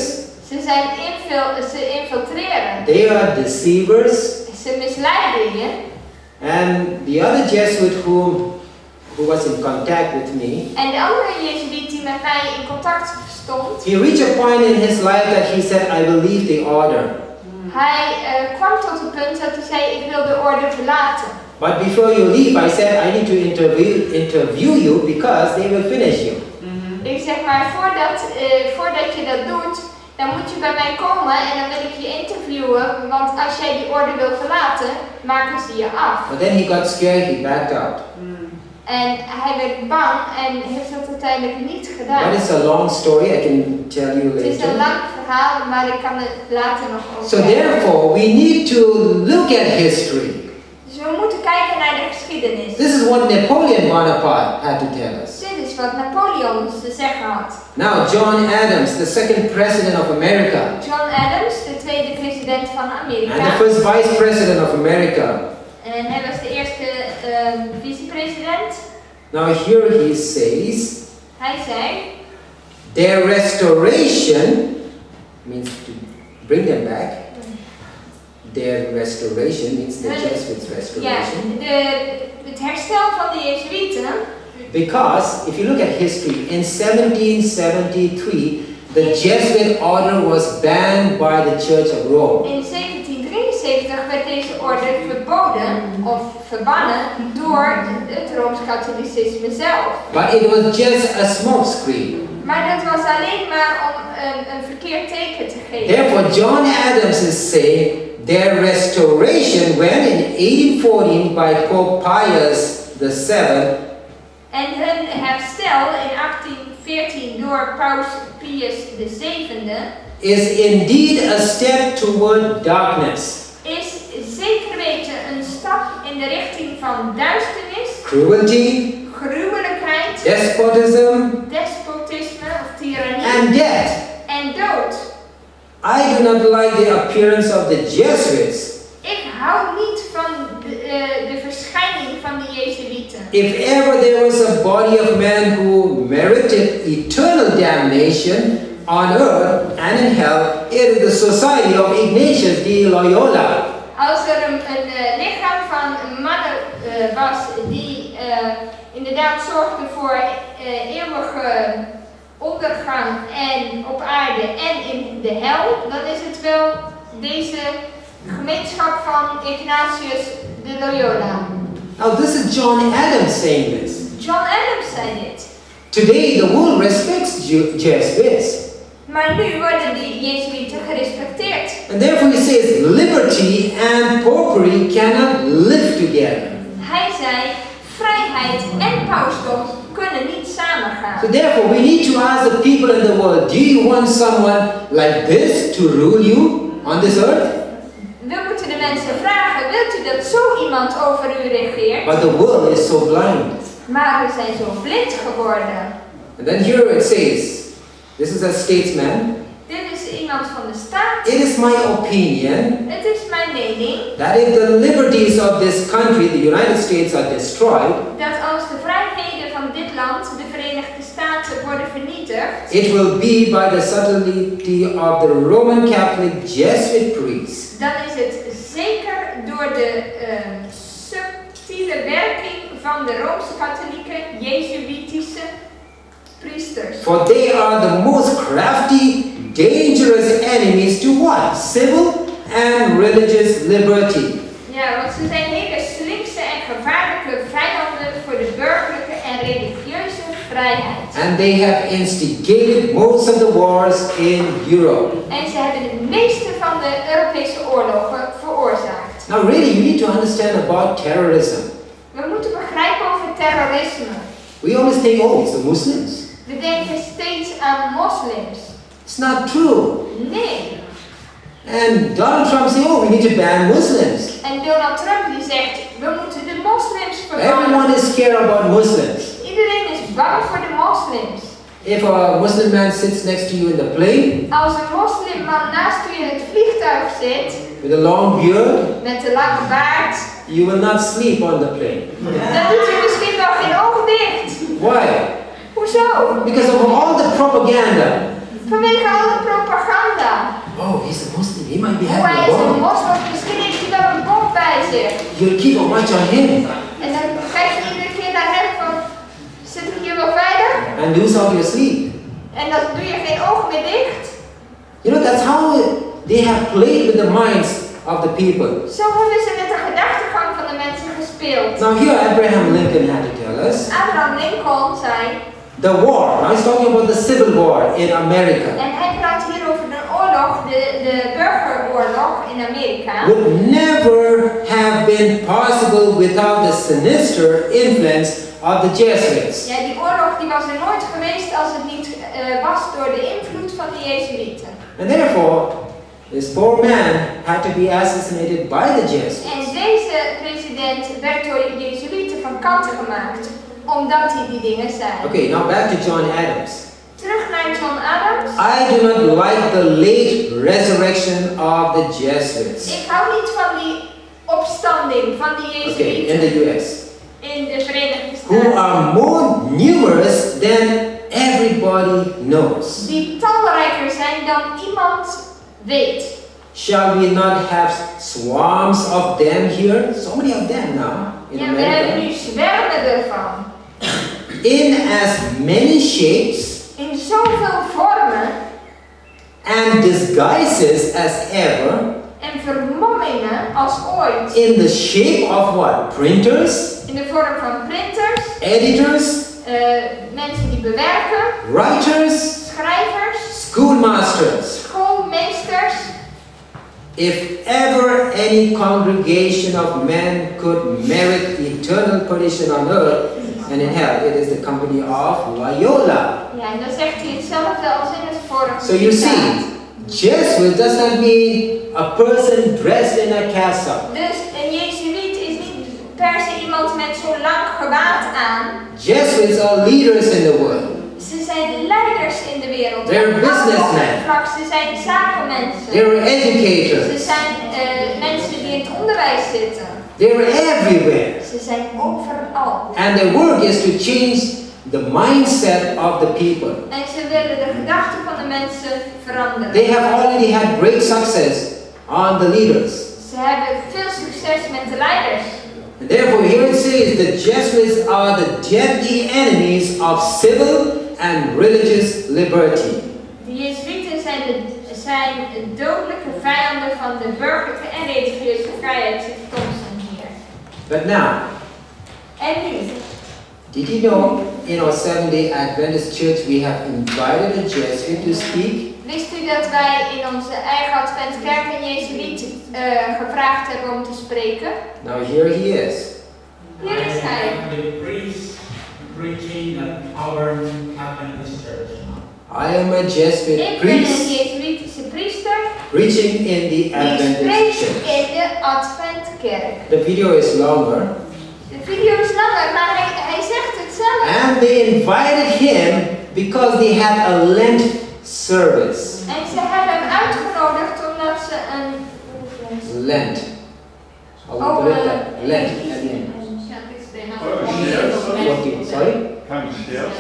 Ze infiltreren. they are deceivers, Ze misleiden je. and the other Jesuit who was in contact with me, En de andere Jezuïet die met mij in contact stond. He reached a point in his life that he said, I will leave the order. Hij kwam tot het punt dat hij zei, ik wil de orde verlaten. But before you leave, I said, I need to interview you because they will finish you. Ik zeg maar, voordat je dat doet, dan moet je bij mij komen en dan wil ik je interviewen, want als jij die orde wil verlaten, maken ze je af. But then he got scared, he backed out. En hij werd bang en heeft dat uiteindelijk niet gedaan. That is a long story, I can tell you Het is een later. lang verhaal, maar ik kan het later nog over So therefore, we need to look at history. Dus we moeten kijken naar de geschiedenis. This is what Napoleon Bonaparte had to tell us. Dit is wat Napoleon ons te zeggen had. Now, John Adams, the second president of America, John Adams, de tweede president van and Amerika. the first vice president of America. En hij was de eerste vicepresident. Now here he says, Hij zei, their restoration means to bring them back. Their restoration means the Jesuits' ja, restoration. het herstel van de Jezuïeten. Because if you look at history, in 1773, the Jesuit order was banned by the Church of Rome. In 1773 werd deze orde verboden of verbannen door het Rooms-Katholicisme zelf. But it was just a smokescreen. Maar dat was alleen maar om een verkeerd teken te geven. Therefore, John Adams is saying their restoration when in 1814 by Pope Pius VII. En hun herstel in 1814 door Paus Pius VII is indeed a step toward darkness, is zeker weten een stap in de richting van duisternis, cruelty, gruwelijkheid, despotisme of tirannie and death. en dood. I do not like the appearance of the Jesuits. Ik hou niet van de verschijning van de Jezuïeten. If ever there was a body of men who merited eternal damnation on earth and in hell, it is the Society of Ignatius de Loyola. Als er een lichaam van mannen was die inderdaad zorgde voor eeuwige ondergang en op aarde en in de hel, dan is het wel deze gemeenschap van Ignatius de Loyola. Now this is John Adams saying this. John Adams zei dit. Today the world respects Jesuits. Maar nu worden die Jezuïeten gerespecteerd. And therefore he says liberty and popery cannot live together. Hij zei, vrijheid en pausdom kunnen niet samengaan. So therefore we need to ask the people in the world, do you want someone like this to rule you on this earth? We moeten de mensen vragen, wilt u dat zo iemand over u regeert? But the world is so blind. Maar we zijn zo blind geworden. And then here it says, this is a statesman. Dit is iemand van de staat. It is my opinion Het is mijn mening that if the liberties of this country, the United States, are destroyed, dat als de vrijheden van dit land, de Verenigde Staten, worden vernietigd, it will be by the subtlety of the Roman Catholic Jesuit priests. dan is het zeker door de subtiele werking van de Rooms-Katholieke Jezuïtische priesters. For they are the most crafty, dangerous enemies to what? Civil and religious liberty. Ja, want ze zijn hele slinkse en gevaarlijke vijanden voor de burgerlijke en religieuze vrijheid. And they have instigated most of the wars in Europe. En ze hebben de meeste van de Europese oorlogen veroorzaakt. Now really you need to understand about terrorism. We moeten begrijpen over terrorisme. We always think, oh, it's the Muslims. We denken steeds aan moslims. It's not true. Nee. And Donald Trump says, oh, we need to ban Muslims. En Donald Trump die zegt, we moeten de moslims verbannen. Everyone is scared about Muslims. Iedereen is bang voor de moslims. If a Muslim man sits next to you in the plane, Als een moslimman naast u in het vliegtuig zit, with a long beard, met een lange baard, you will not sleep on the plane. dan doet u misschien wel geen oog dicht. Why? Hoezo? Because of all the propaganda. Vanwege alle propaganda. Oh, he's a Muslim, he might be Hoe hij having is a een bomb. moslim, misschien heeft hij wel een bom bij zich. You'll keep a watch on him En dan kijk je iedere keer naar hem van, zit ik hier wel veilig? and lose out your sleep. En dan doe je geen ogen meer dicht. You know, that's how they have played with the minds of the people. Zo hebben ze met de gedachtegang van de mensen gespeeld. Now here Abraham Lincoln had to tell us Abraham Lincoln zei, the war. Now he's talking about the Civil War in America. en hij praat hier over de oorlog, de burgeroorlog in Amerika. Would never have been possible without the sinister influence of the Jesuits. Ja, die oorlog die was er nooit geweest als het niet was door de invloed van de Jezuïeten. And therefore, this poor man had to be assassinated by the Jesuits. En deze president werd door de Jezuïeten van kant gemaakt, omdat hij die dingen zei. Okay, now back to John Adams. Terug naar John Adams. I do not like the late resurrection of the Jesuits. Ik hou niet van die opstanding van de Okay, Jezuïeten in the US. in de Verenigde Who Staten. are more numerous than everybody knows. Die talrijker zijn dan iemand weet. Shall we not have swarms of them here? So many of them now in Ja, we hebben America. nu zwermen ervan. In as many shapes In zoveel vormen and disguises as ever. en vermommingen als ooit. In the shape of what? Printers, In de vorm van printers, editors, mensen die bewerken, writers, schrijvers, schoolmasters. schoolmeesters. If ever any congregation of men could merit eternal perdition on earth and in hell, it is the company of Loyola. Ja, en dan zegt hij hetzelfde als in het vorige So you citaat. see, Jesuit does not mean a person dressed in a cassock. Dus een Jezuïet is niet per se iemand met zo'n lang gewaad aan. Jesuits are leaders in the world. Ze zijn leiders in de wereld. They're Op alle businessmen. vlak. Ze zijn zakenmensen. They're Ze educators. zijn mensen die in het onderwijs zitten. They're everywhere. Ze zijn overal. And their work is to change the mindset of the people. En ze willen de gedachten van de mensen veranderen. They have already had great success on the leaders. Ze hebben veel succes met de leiders. And therefore here it says the Jesuits are the deadly enemies of civil and religious liberty. De Jezuïeten zijn de dodelijke vijanden van de burgerlijke en religieuze vrijheid, zegt Thompson hier. But now, En nu, did you know in our Seventh-day Adventist church we have invited a Jesuit to speak? wist u dat wij in onze eigen Adventkerk een Jezuïet gevraagd hebben om te spreken? Now here he is. Hier is hij. I am the priest preaching at our Adventist church. I am a Jesuit Ik ben een priest Jezuïtische priester preaching in the die Adventist spreekt church. in de Adventkerk. The video is longer. De video is langer, maar hij zegt het zelf. And they invited him because they had a Lent service. En ze hebben hem uitgenodigd omdat ze een... Lent. Oh, Lent. Sorry? Kan je sterven?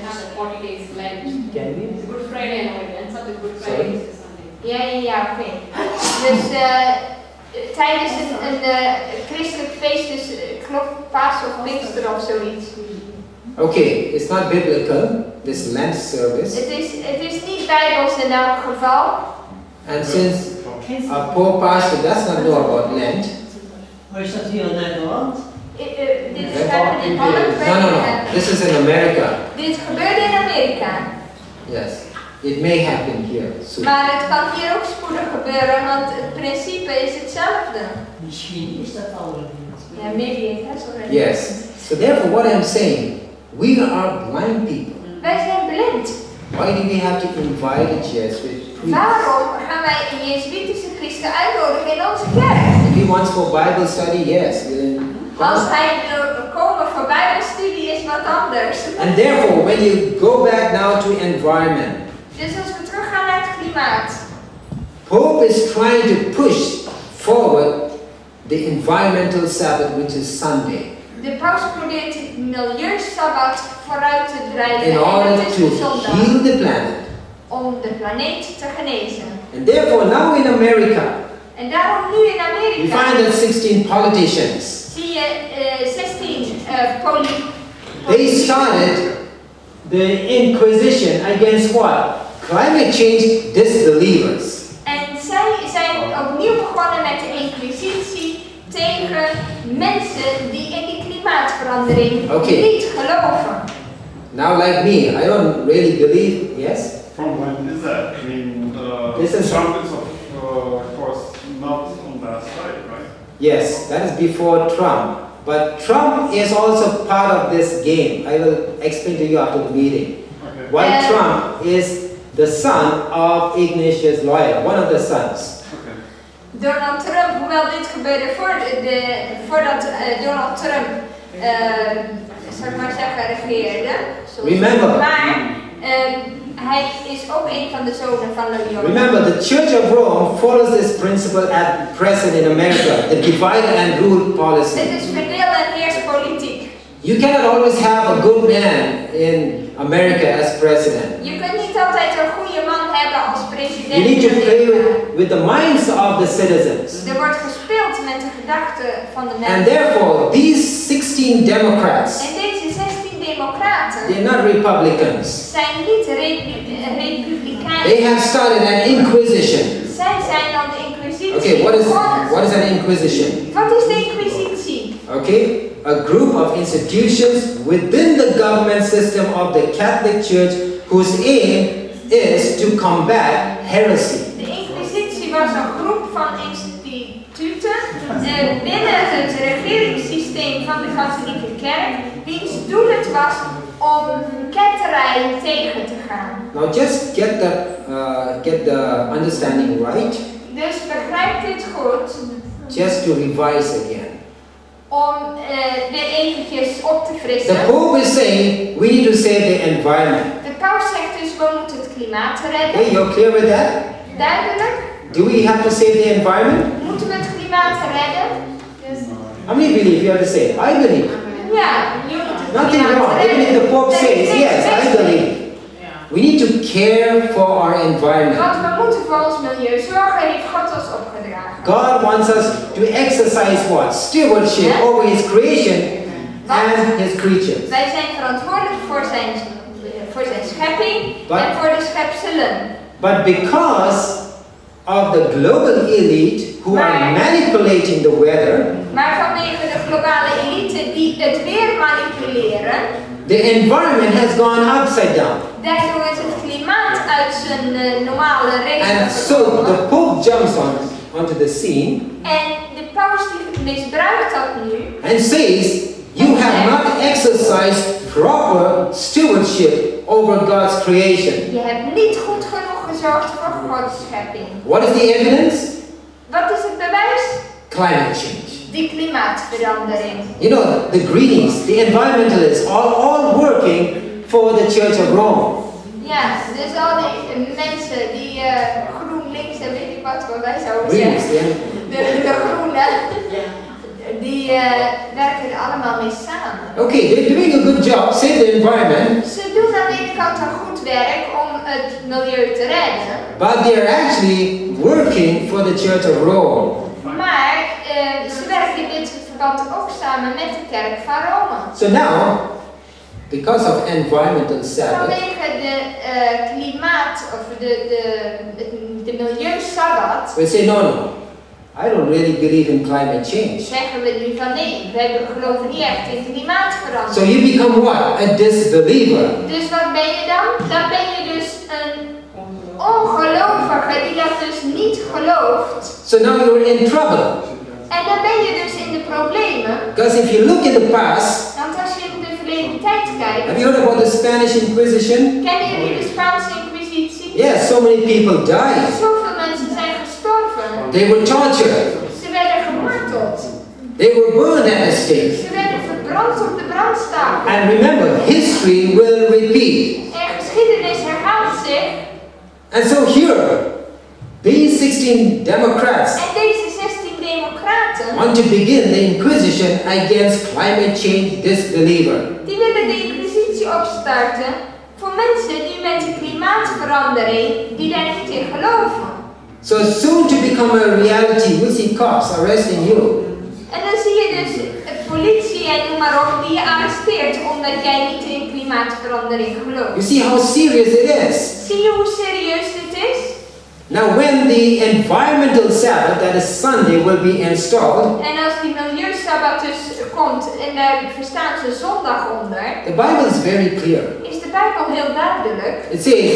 Can we? Good Friday and Sunday, Good Sorry? Friday is Sunday. Ja, oké. Dus tijdens een christelijk feest, dus ik geloof Pasen of Pinkster of zoiets. Okay, it's not biblical, this Lent service. Het is niet bijbels in elk geval. And since our poor pastor does not know about Lent, Maar is dat hier in Nederland? Dit is in Holland. no. This is in America. Dit gebeurde in Amerika. Yes. It may happen here soon. Maar het kan hier ook spoedig gebeuren, want het principe is hetzelfde. Misschien is dat al. Ja, maybe it has already. Yes. So therefore what I'm saying, we are blind people. Wij zijn blind. Why do we have to invite a Jesuit priest? Waarom gaan wij een Jezuïtische priester uitnodigen in onze kerk? If he wants for Bible study, yes. Als hij wil komen voor bijbelstudie is wat anders. And therefore, when you go back now to environment, Dus als we teruggaan naar het klimaat. Pope is trying to push forward the environmental Sabbath, which is Sunday, De paus probeert het milieusabbat vooruit te drijven in en order dat is to de zondag. heal the planet. Om de planeet te genezen. And therefore, now in America, En daarom nu in we Amerika find that 16 politicians, zie je 16 they started the Inquisition against what? Climate change disbelievers. En zij zijn opnieuw begonnen met de inquisitie tegen mensen die in die klimaatverandering niet geloven. Now like me, I don't really believe, yes? From when is that? I mean, This is- Trump is of course not on that side, right? Yes, that is before Trump. But Trump is also part of this game. I will explain to you after the meeting. Okay. Why Trump is the son of Ignatius Loyola, one of the sons. Okay. Donald Trump, hoewel dit gebeurde voordat Donald Trump, zou ik maar zeggen, regeerde. Remember. Maar hij is ook een van de zonen van Loyola. Remember, the Church of Rome follows this principle at present in America, the divide and rule policy. Het is verdeel en heers politiek. You cannot always have a good man in America as president. Je kunt niet altijd een goede man hebben als president. You need to play with the minds of the citizens. Er wordt gespeeld met de gedachten van de mensen. And therefore, these 16 Democrats, En deze 16 democraten they're not Republicans. zijn niet republikeinen. They have started an inquisition. Zij zijn al de inquisitie Okay, what begonnen. is an inquisition? Wat is de inquisitie? Okay, a group of institutions within the government system of the Catholic Church whose aim is to combat heresy. De inquisitie was een groep van instituten binnen het regeringssysteem van de katholieke kerk, wiens doel het was om ketterij tegen te gaan. Now just get the understanding right, Dus begrijp dit goed, just to revise again. om weer eventjes op te frissen. The Pope is saying we need to save the environment. De paus zegt dus we moeten het klimaat redden. Okay, you're clear with that? Duidelijk? Do we have to save the environment? Moeten we het klimaat redden? How many believe you have to say it? I believe. Ja, je moet het Nothing klimaat wrong. Even redden. if the Pope Er is says, niks yes, mis I mee. believe. We need to care for our environment. Want we moeten voor ons milieu zorgen, heeft God ons opgedragen. God wants us to exercise what? Stewardship over His creation and His creatures. Wij zijn verantwoordelijk voor zijn schepping en voor de schepselen. But because of the global elite who are manipulating the weather, Maar vanwege de globale elite die het weer manipuleren, the environment has gone upside down. daardoor is het klimaat uit zijn normale And regels so gekomen. the Pope jumps onto the scene En de paus die misbruikt dat nu. and says, you have not exercised proper stewardship over God's creation. Je hebt niet goed genoeg gezorgd voor Gods schepping. What is the evidence? Wat is het bewijs? Climate change. Die klimaatverandering. You know, the greenies, the environmentalists, are all working for the Church of Rome. Ja, dus al die mensen die GroenLinks en weet ik wat wij zouden Greenies, zeggen. yeah. De groenen, die werken er allemaal mee samen. Okay, they're doing a good job, save the environment, Ze doen aan de ene kant een goed werk om het milieu te redden, but they're actually working for the Church of Rome. maar ze werken in dit verband ook samen met de kerk van Rome. So now, because of environmental Sabbath, Vanwege de klimaat of de milieusabbat we say, no, I don't really believe in climate change. zeggen we nu van nee, wij geloven niet echt in So klimaatverandering. you become what? A disbeliever. Dus wat ben je dan? Dan ben je dus een ongelovige die dat dus niet gelooft. So now you're in trouble. En dan ben je dus in de problemen. Because if you look in the past, Want als je in de verleden tijd kijkt, have you heard about the Spanish Inquisition? kennen jullie de Spaanse Inquisitie? Yes, so many people died. Zoveel mensen zijn gestorven. They were tortured. Ze werden gemarteld. They were burned at the stake. Ze werden verbrand op de brandstapel. And remember, history will repeat. En geschiedenis herhaalt zich. And so here, these 16 Democrats En deze 16 democraten, want to begin the inquisition against climate change disbeliever. die willen de inquisitie opstarten voor mensen die met de klimaatverandering, die daar niet in geloven. So soon to become a reality, we'll see cops arresting you. En dan zie je dus politie en in Marokko die je arresteert omdat jij niet in klimaatverandering gelooft. You see how serious it is. Zie je hoe serieus dit is? Now when the environmental Sabbath, that is Sunday, will be installed, En als die milieusabbat dus komt en daar verstaan ze zondag onder, the Bible is very clear. is de Bijbel heel duidelijk. It says,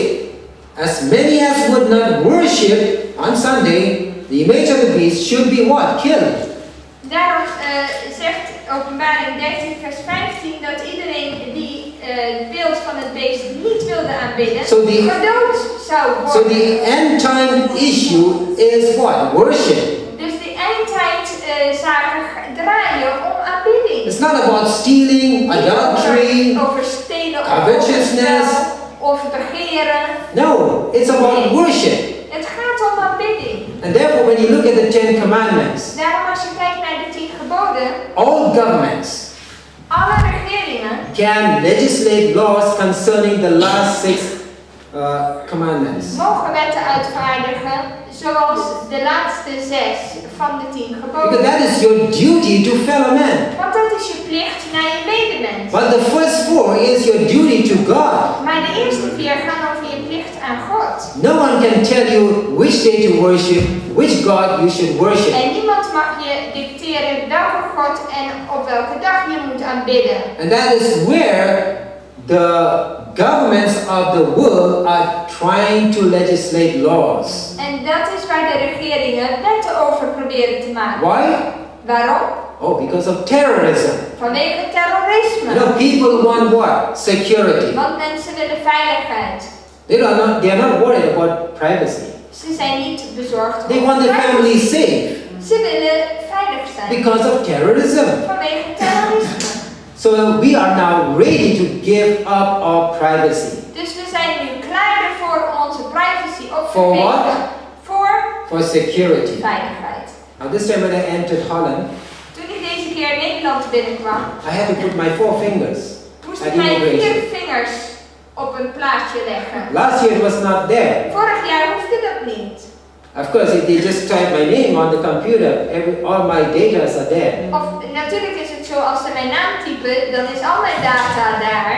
as many as would not worship on Sunday, the image of the beast should be what? Killed. Daarom zegt Openbaring 13 vers 15 dat iedereen die het beeld van het beest niet wilde aanbidden, gedood zou worden. So the end time issue is what? Worship. Dus de eindtijdzaken draaien om aanbidding. It's not about stealing, adultery, Over stelen covetousness. of begeren. No, it's about worship. Het gaat om aanbidding. And therefore when you look at the 10 commandments, Daarom als je kijkt naar de 10 geboden, all governments alle regeringen can legislate laws concerning the last 6 commandments. mogen wetten uitvaardigen zoals de laatste 6 van de 10 geboden. Because that is your duty to fellow men. Want dat is je plicht naar je medemens. But the first 4 is your duty to God. Maar de eerste 4 gaan over je plicht aan God. No one can tell you which day to worship, which God you should worship. En niemand mag je dicteren welke God en op welke dag je moet aanbidden. And that is where the governments of the world are trying to legislate laws. En dat is waar de regeringen wetten over proberen te maken. Why? Waarom? Oh, because of terrorism. Vanwege terrorisme. You know, people want what? Security. Want mensen willen veiligheid. They are not worried about privacy. Ze zijn niet bezorgd They over want their privacy. family safe Ze willen veilig zijn. because of terrorism. Vanwege terrorisme. So we are now ready to give up our privacy. Dus we zijn nu klaar ervoor om onze privacy op te For geven. what? Voor Security. veiligheid. Now this time when I entered Holland, Toen ik deze keer Nederland binnenkwam, I had to put my 4 fingers moest at ik mijn 4 immigration. vingers op een plaatsje leggen. Last year it was not there. Vorig jaar hoefde dat niet. Of course, if they just type my name on the computer, all my data are there. Of natuurlijk is het zo, als ze mijn naam typen, dan is al mijn data daar.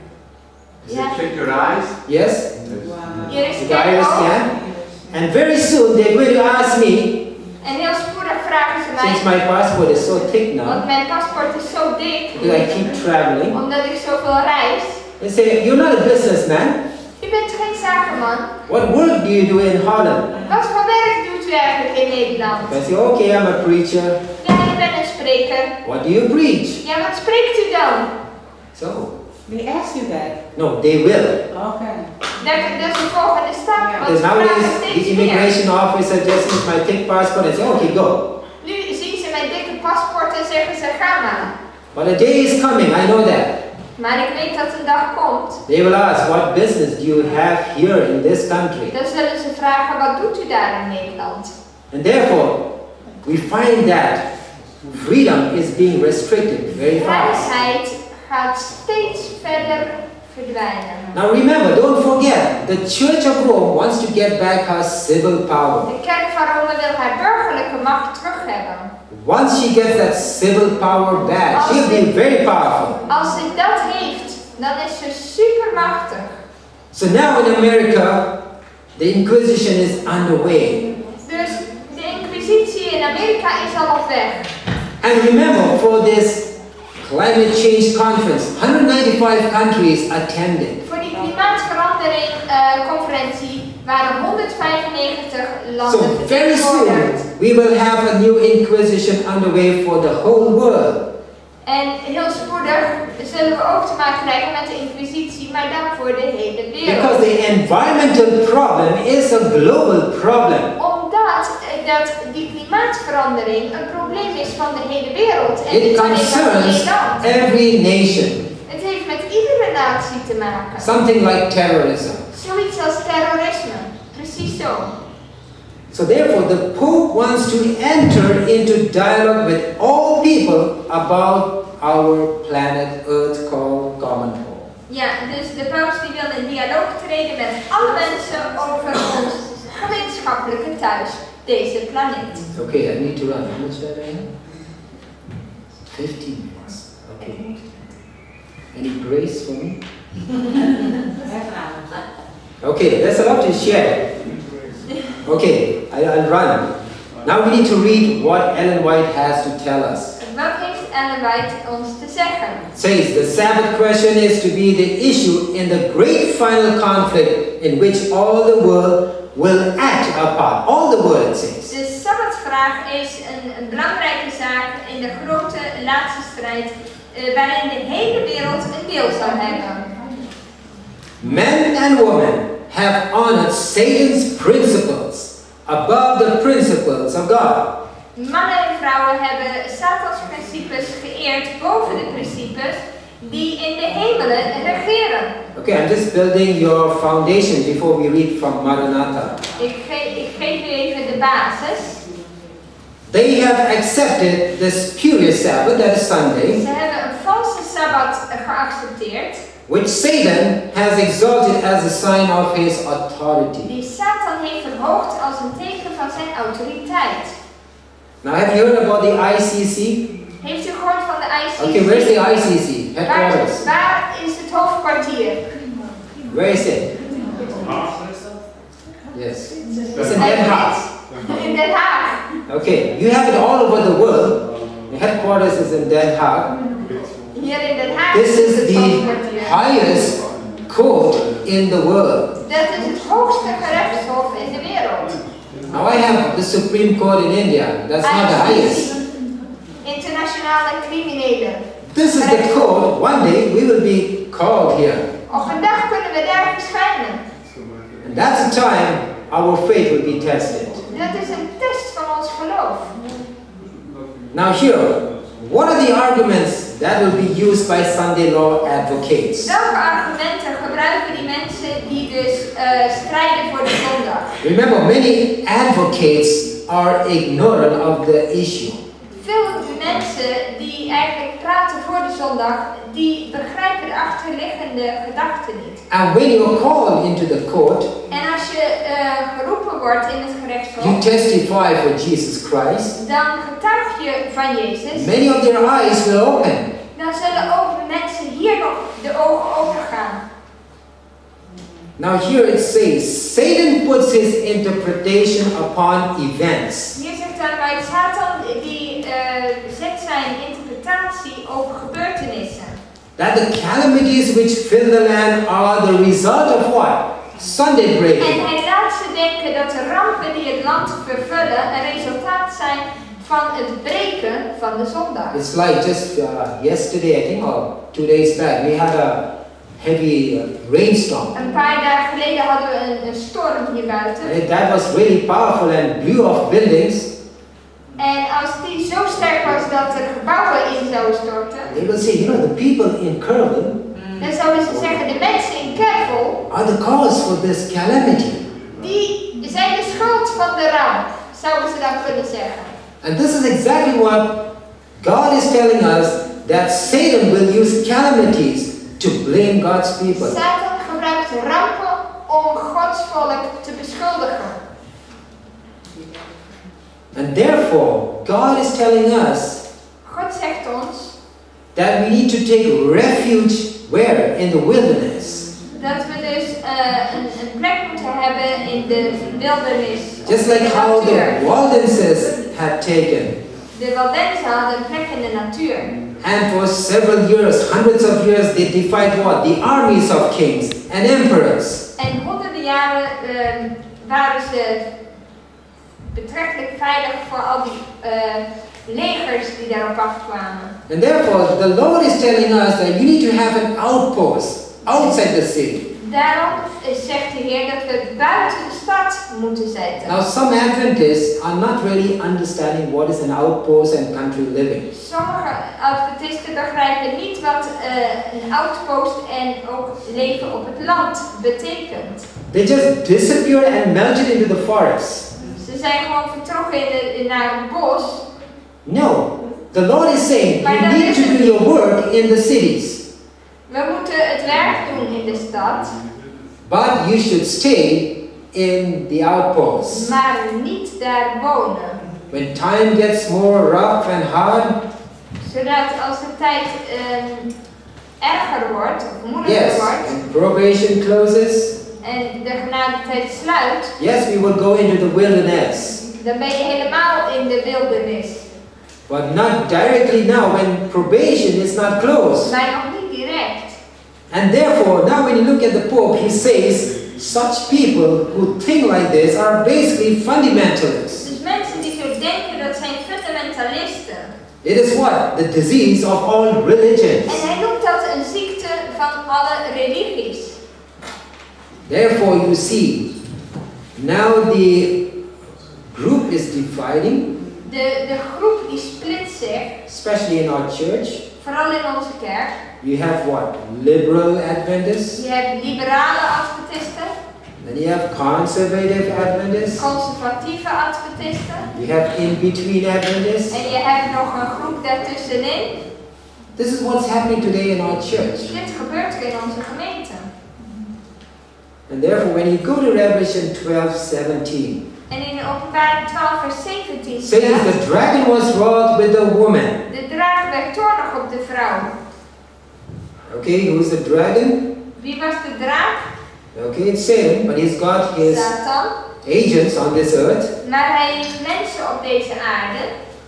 Is it check your eyes? Yes? Hier is The het iris ook. scan. And very soon they're going to ask me, En heel spoedig vragen ze since mij, my passport is so thick want now, mijn paspoort is zo dik, because I keep traveling, omdat ik zoveel reis. they say, you're not a businessman. U bent geen zakenman. What work do you do in Holland? Wat voor werk doet u eigenlijk in Nederland? I say, okay, I'm a preacher. Ja, ik ben een spreker. What do you preach? Ja, wat spreekt u dan? So, They ask you that. no, they will. Okay. Dat is de volgende stap. Want Because ze vragen nowadays, the steeds meer. immigration officer just sees my thick passport and say, okay, go. Nu zien ze mijn dikke paspoort en zeggen ze, ga maar. But a day is coming, I know that. Maar ik weet dat een dag komt. They will ask, what business do you have here in this country? Dan zullen ze vragen, wat doet u daar in Nederland? And therefore, we find that freedom is being restricted very fast. Vrijheid gaat steeds verder verdwijnen. Now remember, don't forget, the Church of Rome wants to get back her civil power. De kerk van Rome wil haar burgerlijke macht terug hebben. Once she gets that civil power back, she'll be very powerful. Als ze dat heeft, dan is ze supermachtig. So now in America, the Inquisition is underway. Dus de inquisitie in Amerika is al op weg. And remember, for this climate change conference, 195 countries attended. Voor die klimaatverandering conferentie waren 195 landen So very soon, vertegenwoordigd. we will have a new Inquisition underway for the whole world. En heel spoedig zullen we ook te maken krijgen met de inquisitie, maar dan voor de hele Because wereld. the environmental problem is a global problem. Omdat dat die klimaatverandering een probleem is van de hele wereld. En It niet alleen van concerns één land. every nation. Het heeft met iedere natie te maken. Something like terrorism. Zoiets als terrorisme. Precies zo. So therefore, the Pope wants to enter into dialogue with all people about our planet Earth called Common Home. Ja, dus de paus die wil in dialoog treden met alle mensen over ons gemeenschappelijke thuis, deze planeet. Okay, I need to run. How much time I have? 15 minutes. Okay. Any grace for me? Okay, there's a lot to share. Okay, I'll run. Now we need to read what Ellen White has to tell us. Wat heeft Ellen White ons te zeggen? It says the Sabbath question is to be the issue in the great final conflict in which all the world will act a part. All the world, it says. De Sabbatvraag is een belangrijke zaak in de grote laatste strijd waarin de hele wereld een deel zal hebben. Men and women have honored Satan's principles above the principles of God. Mannen en vrouwen hebben Satans principes geëerd boven de principes die in de hemelen regeren. Okay, I'm just building your foundation before we read from Maranatha. Ik geef u even de basis. They have accepted the spurious Sabbath, that is Sunday, Ze hebben een valse Sabbat geaccepteerd, which Satan has exalted as a sign of his authority. die Satan heeft verhoogd als een teken van zijn autoriteit. Now, have you heard about the ICC? Heeft u gehoord van de ICC? Okay, where's the ICC? Headquarters. Waar is het hoofdkwartier? Where is it? Yes. It's in Den Haag. In Den Haag. Okay, you have it all over the world. The headquarters is in Den Haag. Hier in Den Haag This is het the hoofdkwartier. highest court in the world. Dat is het hoogste gerechtshof in de wereld. Now I have the Supreme Court in India. That's not the highest. Internationale criminelen. This is the court. One day we will be called here. Op een dag kunnen we daar verschijnen. And that's the time our faith will be tested. Dat is een test van ons geloof. Now here, what are the arguments that will be used by Sunday law advocates? Welke argumenten gebruiken die mensen die dus strijden voor de zondag? Remember, many advocates are ignorant of the issue. Veel mensen die eigenlijk praten voor de zondag, die begrijpen de achterliggende gedachten niet. And when you are called into the court, En als je geroepen wordt in het you gerechtshof, testify for Jesus Christ. dan getuig je van Jezus. Many of their eyes will open. Dan zullen ook mensen hier nog de ogen open gaan. Now here it says, Satan puts his interpretation upon events. Hier zegt dan bij Satan, die zet zijn interpretatie op gebeurtenissen. That the calamities which fill the land are the result of what? Sunday En breaking. hij laat ze denken dat de rampen die het land vervullen een resultaat zijn van het breken van de zondag. It's like just yesterday, I think, or 2 days back, we had a heavy rainstorm. Een paar dagen geleden hadden we een storm hier buiten. And that was really powerful and blew off buildings. En als die zo sterk was dat er gebouwen in zouden storten, They will say, you know, the people in Kerwin dan zouden ze zeggen, de mensen in Kervel, are the cause for this calamity. die zijn de schuld van de ramp, zouden ze dan kunnen zeggen. And this is exactly what God is telling us, that Satan will use calamities to blame God's people. Satan gebruikt rampen om Gods volk te beschuldigen. And therefore, God is telling us God zegt ons that we need to take refuge where? In the wilderness. dat we dus een plek moeten hebben in de wildernis. Just in like de how the natuur. Waldenses had taken. De Waldenzen hadden een plek in de natuur. And for several years, hundreds of years, they defied what? The armies of kings and emperors. En honderden jaren waren ze betrekkelijk veilig voor al die legers die daarop afkwamen. And therefore, the Lord is telling us that you need to have an outpost outside the city. Daarom zegt de Heer dat we buiten de stad moeten zetten. Now, some Adventists are not really understanding what is an outpost and country living. Sommige Adventisten begrijpen niet wat een outpost en ook leven op het land betekent. They just disappeared and melted into the forest. Ze zijn gewoon vertrokken naar het bos. No, the Lord is saying Maar you dan need is to het- do your work in the cities, We moeten het werk doen in de stad, but you should stay in the outposts. maar niet daar wonen. When time gets more rough and hard, Zodat als de tijd erger wordt, of moeilijker yes, wordt, and probation closes, en de genadetijd sluit, yes, we will go into the wilderness. dan ben je helemaal in de wildernis. But not directly now when probation is not closed. Maar nog niet direct. And therefore, now when you look at the Pope, he says, such people who think like this are basically fundamentalists. Dus mensen die zo denken, dat zijn fundamentalisten. It is what? The disease of all religions. En hij noemt dat een ziekte van alle religies. Therefore, you see, now the group is dividing, De groep die split zich, especially in our church. vooral in onze kerk. You have what? Liberal Adventists. Je hebt liberale adventisten, Then you have conservative Adventists. conservatieve adventisten. You have in-between Adventists. En je hebt nog een groep daartussenin. This is what's happening today in our church. Dit gebeurt er in onze gemeente. And therefore, when you go to Revelation 12:17, En in Openbaring 12 vers 17 says staat, the dragon was wroth with the woman. de draak werd toornig op de vrouw. Okay, who's the dragon? Wie was de draak? Okay, it's Satan, but he's got his Satan. agents on this earth. Maar hij heeft mensen op deze aarde.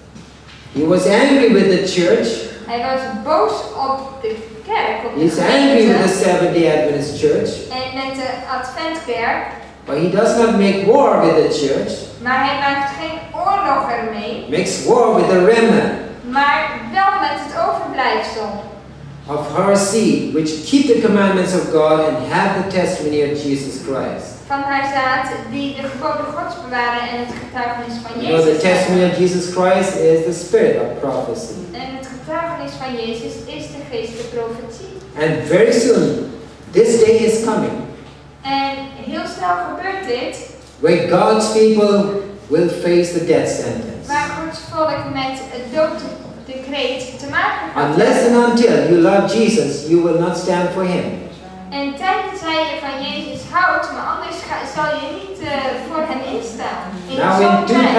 He was angry with the church. Hij was boos op de kerk, op de He's angry with the gemeente. Seventh-day Adventist church. En met de Adventkerk. But he does not make war with the church. Maar hij maakt geen oorlog ermee. Makes war with the remnant Maar wel met het overblijfsel. of her seed, which keep the commandments of God and have the testimony of Jesus Christ. Van haar zaad die de geboden Gods bewaren en het getuigenis van You know, the Jezus testimony hebben. of Jesus Christ is the spirit of prophecy. En het getuigenis van Jezus is de geest de profetie. And very soon, this day is coming, En heel snel gebeurt dit, where God's people will face the death sentence. waar Gods volk met het dooddecreet te maken gaat Unless hebben. and until you love Jesus, you will not stand for him. En tenzij je van Jezus houdt, maar anders zal je niet voor hem instaan. Now in zo'n tijd,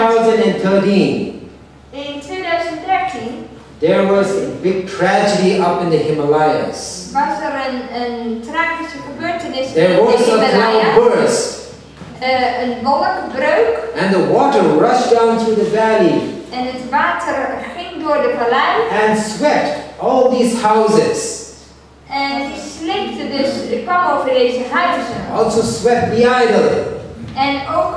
2013, in 2013, there was a big tragedy up in the Himalayas. was er een tragische gebeurtenis in There was de a Himalaya. cloud burst, Een wolkenbreuk and the water rushed down through the valley en het water ging door de vallei and swept all these houses. en die sleepte dus, kwam over deze huizen. Also swept the idol, En ook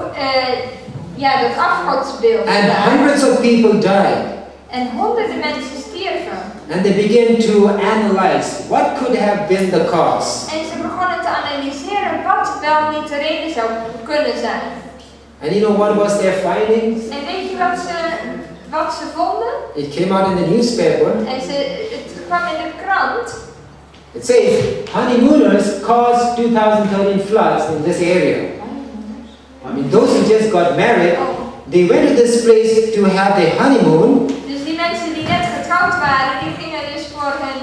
ja, dat afgodsbeeld. and daar. hundreds of people died. En honderden mensen stierven. And they began to analyze what could have been the cause. En ze begonnen te analyseren wat wel niet de reden zou kunnen zijn. And you know what was their findings? En weet je wat ze vonden? It came out in the newspaper. En het kwam in de krant. It says honeymooners caused 2013 floods in this area. I mean, those who just got married, they went to this place to have their honeymoon. Dus die mensen die net getrouwd waren, die gingen dus voor hun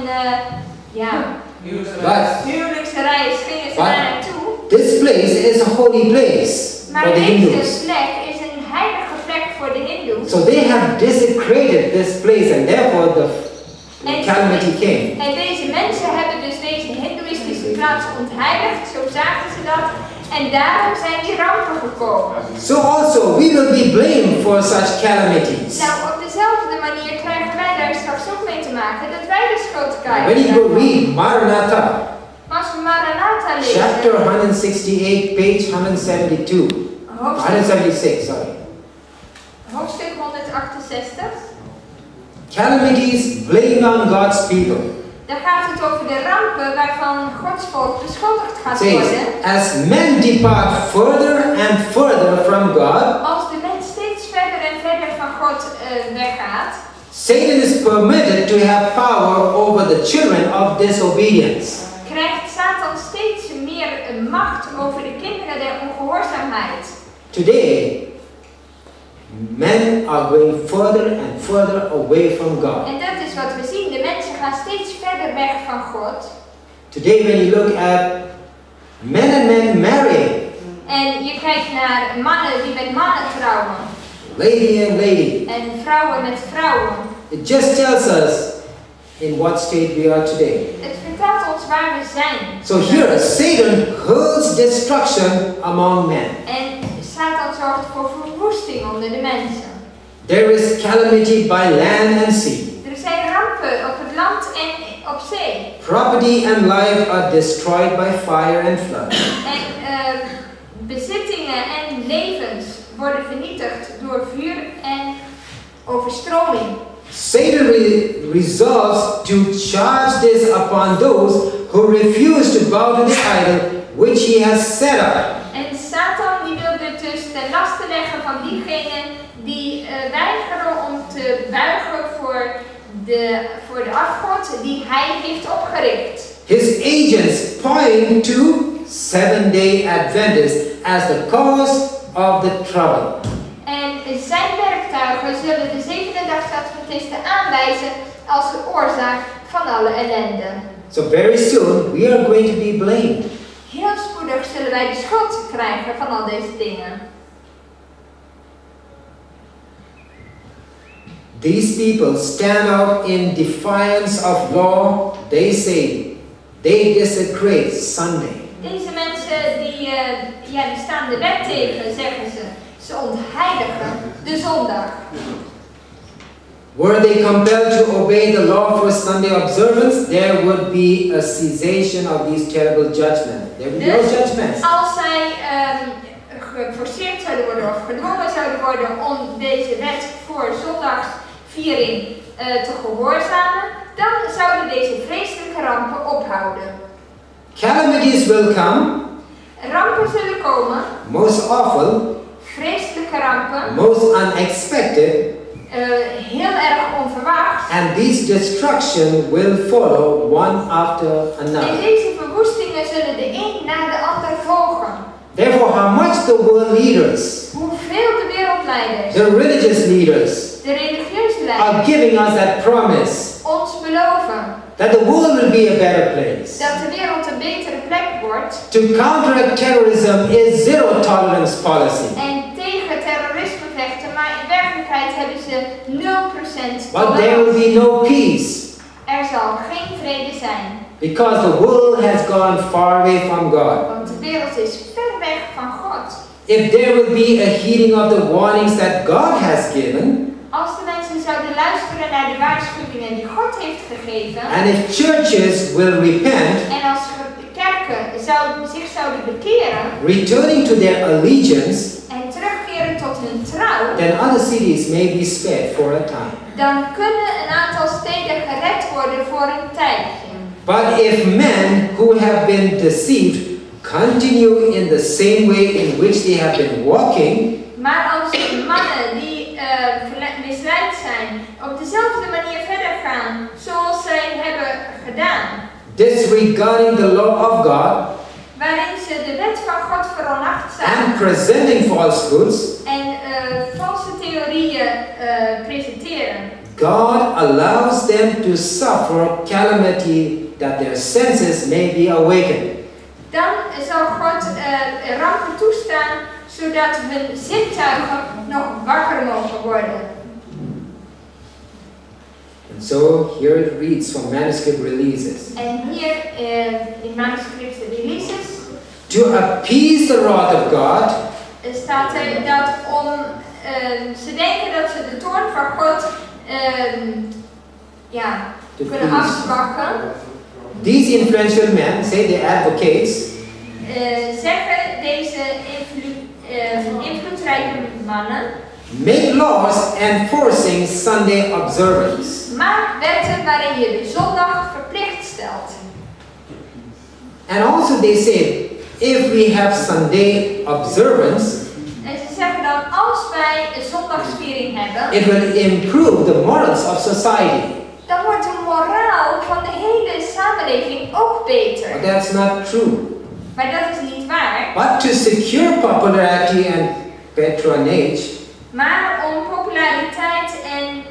huwelijksreis gingen ze daar naartoe. This place is a holy place Maar for the deze Hindus. plek is een heilige plek voor de Hindoes. So they have desecrated this place, and therefore the calamity came. En deze mensen hebben dus deze hindoeïstische plaats ontheiligd, zo zagen ze dat. En daarom zijn die rampen gekomen. So also we will be blamed for such calamities. Nou, op dezelfde manier krijgen wij daar straks ook mee te maken dat wij de schuld krijgen. When you go read Maranatha, Maar als we Maranatha lezen, chapter 168, page 172, 176, sorry. hoofdstuk 168, Calamities blamed on God's people. dan gaat het over de rampen waarvan Gods volk beschuldigd gaat Says, worden. as men depart further and further from God, Als de mens steeds verder en verder van God weggaat, Satan is permitted to have power over the children of disobedience. krijgt Satan steeds meer macht over de kinderen der ongehoorzaamheid. Today, men are going further and further away from God. En dat is wat we zien. De mensen gaan steeds verder weg van God. Today, when you look at men and men marrying, En je kijkt naar mannen die met mannen trouwen. lady and lady, En vrouwen met vrouwen. It just tells us in what state we are today. Het vertelt ons waar we zijn. So here, Satan hurls destruction among men. En Satan zorgt voor verwoesting onder de mensen. There is calamity by land and sea. Er zijn rampen op het land en op zee. Property and life are destroyed by fire and flood. En bezittingen en levens worden vernietigd door vuur en overstroming. Satan resolves to charge this upon those who refuse to bow to the idol which he has set up. En Satan die wil dit dus ten laste leggen van diegenen die weigeren om te buigen voor de afgod die hij heeft opgericht. His agents point to Seventh-day Adventists as the cause of the trouble. En zijn werktuigen zullen de Zevende-dagsadventisten aanwijzen als de oorzaak van alle ellende. So very soon we are going to be blamed. Heel spoedig zullen wij de schuld krijgen van al deze dingen. These people stand out in defiance of law. They say they desecrate Sunday. Deze mensen die staan de wet tegen, zeggen ze. Ze ontheiligen de zondag. Were they compelled to obey the law for Sunday observance, there would be a cessation of these terrible judgments. There would be no judgments. Als zij geforceerd zouden worden of gedwongen zouden worden om deze wet voor zondagsviering te gehoorzamen, dan zouden deze vreselijke rampen ophouden. Calamities will come. Rampen zullen komen. Most awful. Vreselijke rampen. Most unexpected. Heel erg onverwacht. And these destruction will follow one after another. En deze verwoestingen zullen de een na de ander volgen. Therefore, how much the world leaders, hoeveel de wereldleiders, the religious leaders, de religieuze leiders, are giving us that promise ons beloven that the world will be a better place. Dat de wereld een betere plek wordt. To counteract terrorism is zero tolerance policy. En tegen terrorisme vechten, maar in werkelijkheid hebben ze 0% But there will be no peace. Er zal geen vrede zijn. Because the world has gone far away from God. Want de wereld is ver weg van God. If there will be a heeding of the warnings that God has given, als de mensen zouden luisteren naar de waarschuwingen die God heeft gegeven, and if churches will repent, en als kerken zich zouden bekeren, returning to their allegiance, en terugkeren tot hun trouw, then other cities may be spared for a time. Dan kunnen een aantal steden gered worden voor een tijdje. But if men who have been deceived continue in the same way in which they have been walking, maar als mannen die misleid zijn op dezelfde manier verder gaan zoals zij hebben gedaan, disregarding the law of God, waarin ze de wet van God veronachtzamen and presenting falsehoods, en valse theorieën presenteren, God allows them to suffer calamity that their senses may be awakened. Dan zal God rampen toestaan zodat hun zintuigen nog wakker mogen worden. And so here it reads from manuscript releases. En hier in manuscripten releases, to appease the wrath of God, staat er dat ze denken dat ze de toorn van God kunnen afzwakken. These influential men, say the advocates, zeggen deze invloedrijke mannen, make laws enforcing Sunday observance. Maak wetten waarin je de zondag verplicht stelt. And also they say, if we have Sunday observance, en ze zeggen dan, als wij een zondagsviering hebben, it will improve the morals of society. Dan wordt de moraal van de hele samenleving ook beter. But that's not true. Maar dat is niet waar. But to secure popularity and patronage, maar om populariteit en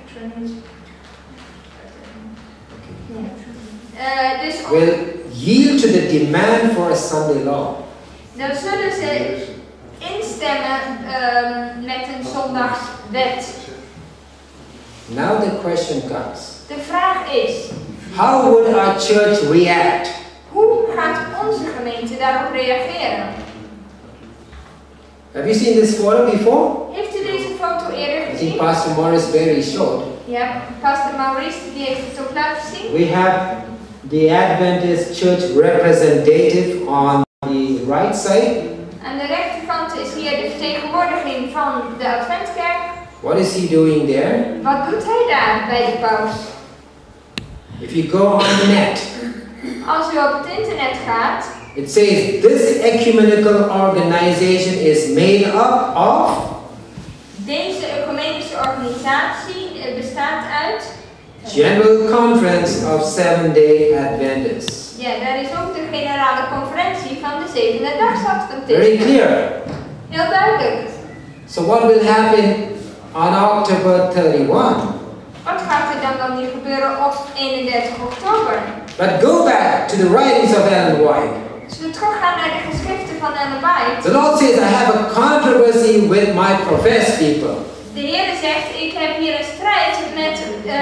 will yield to the demand for a Sunday law. Dan zullen ze instemmen met een zondagswet. Now the question comes. De vraag is, How would our church react? hoe gaat onze gemeente daarop reageren? Have you seen this photo before? Heeft u deze foto eerder I think gezien? Pastor Morris Berry showed. Ja, Pastor Maurice die heeft het ook laten zien. We have the Adventist church representative on the right side. Aan de rechterkant is hier de vertegenwoordiging van de Adventkerk. What is he doing there? Wat doet hij daar bij de paus? If you go on the net, Als u op het internet gaat, it says this ecumenical organization is made up of. deze ecumenische organisatie bestaat uit. General Conference of Seventh-day Adventists. Ja, daar is ook de generale conferentie van de Zevende Dags Very Adventisten. clear. Heel duidelijk. So what will happen on October 31? Wat gaat er dan nu gebeuren op 31 oktober? But go back to the writings of Ellen White. Als we teruggaan naar de geschriften van Ellen White. The Lord says, I have a controversy with my professed people. De Heer zegt, ik heb hier een strijd met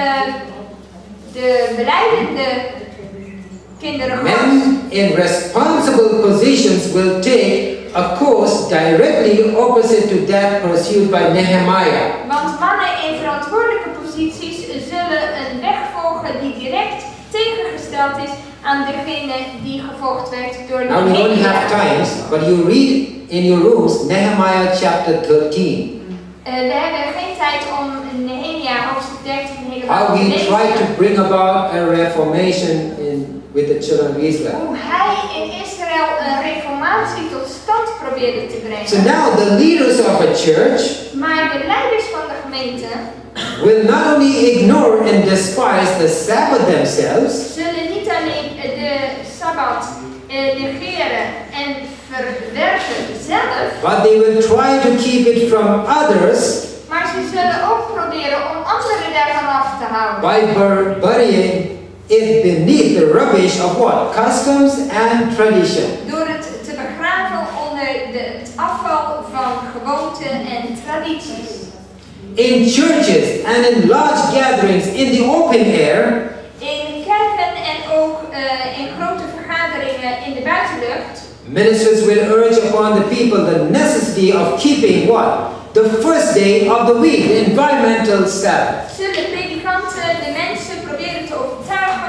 de belijdende kinderen Gods. Men in responsible positions will take a course directly opposite to that pursued by Nehemiah. Want mannen in verantwoordelijke posities zullen een weg volgen die direct tegengesteld is aan degene die gevolgd werd door Now we don't have Nehemia. times, but you read in your rooms Nehemiah chapter 13. We hebben geen tijd om Nehemia hoofdstuk 13 helemaal How te he lezen. tried to bring about a reformation with the children of Israel. Hoe hij in Israël een reformatie tot stand probeerde te brengen. So now the leaders of a church Maar de leiders van de gemeente will not only ignore and despise the Sabbath themselves, zullen niet alleen de Sabbat negeren en verwerpen zelf, but they will try to keep it from others maar ze zullen ook proberen om anderen daarvan af te houden. by burying it beneath the rubbish of what? Customs and tradition. Door het te begraven onder het afval van gewoonten en tradities. In churches and in large gatherings in the open air, In kerken en ook in grote vergaderingen in de buitenlucht ministers will urge upon the people the necessity of keeping what? The first day of the week, the environmental Sabbath. zullen predikanten de mensen proberen te overtuigen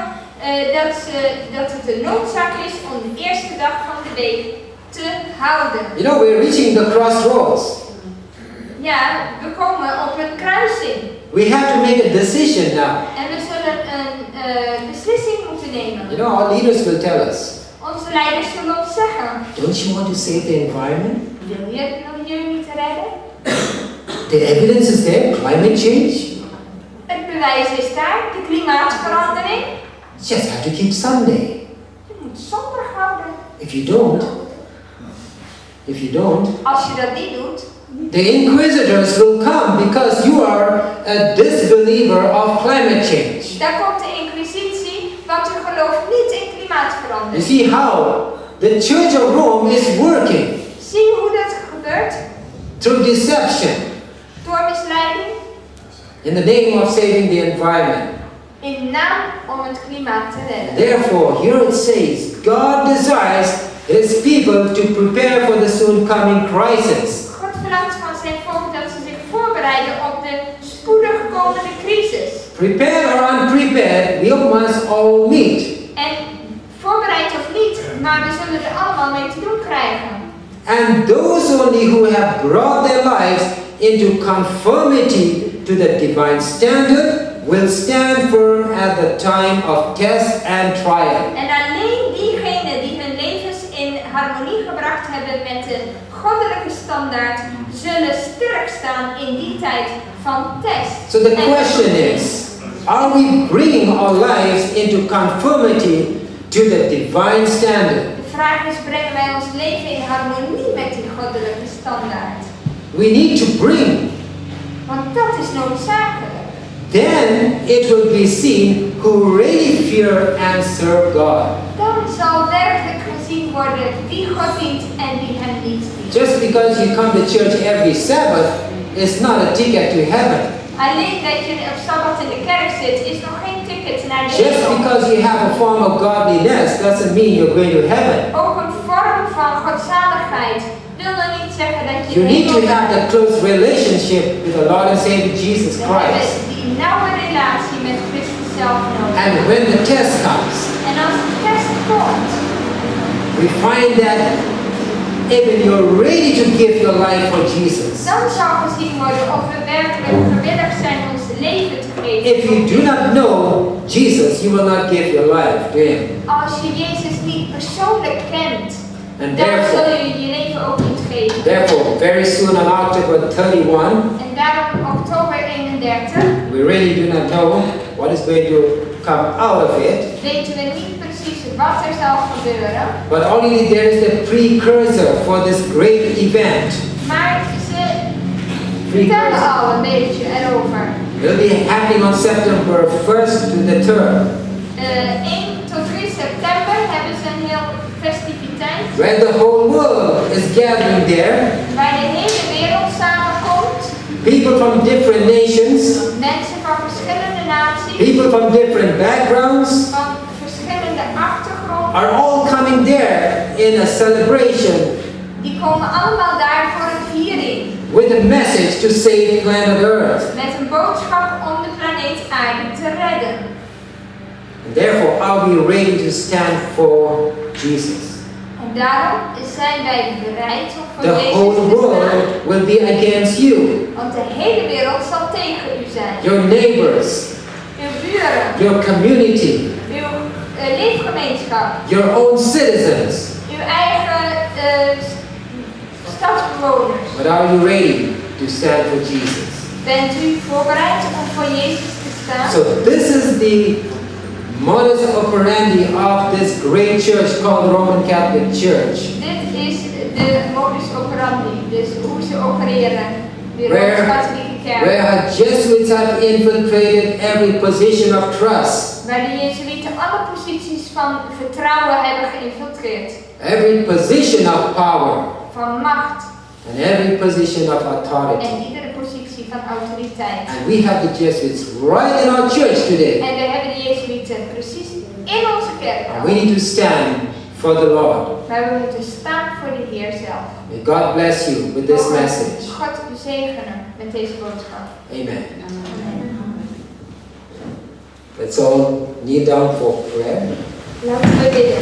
dat het een noodzaak is om de eerste dag van de week te houden. You know, we're reaching the crossroads. Ja, we komen op een kruising. We have to make a decision now. En we zullen een beslissing moeten nemen. You know, our leaders will tell us, Onze leiders zullen ons zeggen, don't you want to save the environment? wil je het milieu niet redden? The evidence is there, climate change. Het bewijs is daar, de klimaatverandering. Just have to keep Sunday. Je moet zondag houden. If you don't, Als je dat niet doet, the inquisitors will come because you are a disbeliever of climate change. dan komt de inquisitie, want u gelooft niet in You klimaatverandering. see how the Church of Rome is working Zie je hoe dat gebeurt? through deception Door misleiding, in the name of saving the environment. in naam om het klimaat te redden. Therefore, here it says, God desires His people to prepare for the soon coming crisis. God verlangt van zijn volk dat ze zich voorbereiden op de spoedig komende crisis. Prepared or unprepared, we must all meet. En voorbereid of niet, maar we zullen er allemaal mee te doen krijgen. And those only who have brought their lives into conformity to the divine standard will stand firm at the time of test and trial. En alleen diegenen die hun levens in harmonie gebracht hebben met de goddelijke standaard, zullen sterk staan in die tijd van test. So the question is, are we bringing our lives into conformity to the divine standard? De vraag is, brengen wij ons leven in harmonie met die goddelijke standaard? We need to bring. Want dat is noodzakelijk. Then it will be seen who really fear and serve God. Dan zal werkelijk gezien worden wie God dient en wie hem niet dient. Just because you come to church every Sabbath is not a ticket to heaven. Alleen dat je op Sabbat in de kerk zit, is nog geen ticket naar de Just hemel. because you have a form of godliness doesn't mean you're going to heaven. Ook een vorm van godzaligheid wil dan niet zeggen dat je You de need to hemel have gaat. that close relationship with the Lord and Savior Jesus We hebben Christ. die nauwe relatie met Christus zelf nodig. And when the test comes, En als de test komt, we find that even you're ready to give your life for Jesus, dan zal gezien worden of we werkelijk gewillig zijn ons leven te geven. if you do not know Jesus, you will not give your life to Him. Als je Jezus niet persoonlijk kent, And dan zul therefore, je je leven ook niet geven. very soon on October 31, En daarom oktober 31 we really do not know what is going to come out of it, weten we niet precies wat er zal gebeuren. but only there is the precursor for this great event. Maar ze vertellen al een beetje erover. It will be happening on September 1st to the 3rd, 1 tot 3 september hebben ze een heel festiviteit. when the whole world is gathering there. Waar de hele wereld samenkomt. People from different nations, Mensen van verschillende naties. people from different backgrounds Van verschillende achtergronden. are all coming there in a celebration Die komen allemaal daar voor een viering. with a message to save planet Earth. Met een boodschap om de planeet aarde te redden. And therefore, are we ready to stand for Jesus? En daarom zijn wij bereid om voor The Jezus whole te staan. world will be against you. Want de hele wereld zal tegen u zijn. Your neighbors, Uw buren, your community, uw leefgemeenschap, your own citizens. uw eigen stadsbewoners. But are you ready to stand for Jesus? Bent u voorbereid om voor Jezus te staan? So this is the modus operandi of this great church called the Roman Catholic Church. Dit is de modus operandi, dus hoe ze opereren. De Where Rooms-Katholieke Kerk. Jesuits have infiltrated every position of trust, Waar de Jezuïeten alle posities van vertrouwen hebben geïnfiltreerd. every position of power, Van macht and every position of authority. en iedere positie van autoriteit. And we have the Jesuits right in our church today. En we hebben de Jezuïeten precies in onze kerk. And we need to stand for the Lord. Maar we moeten staan voor de Heer zelf. May God bless you with this Mogen message. God bezegenen met deze boodschap. Amen. Let's all kneel down for prayer. Laten we bidden.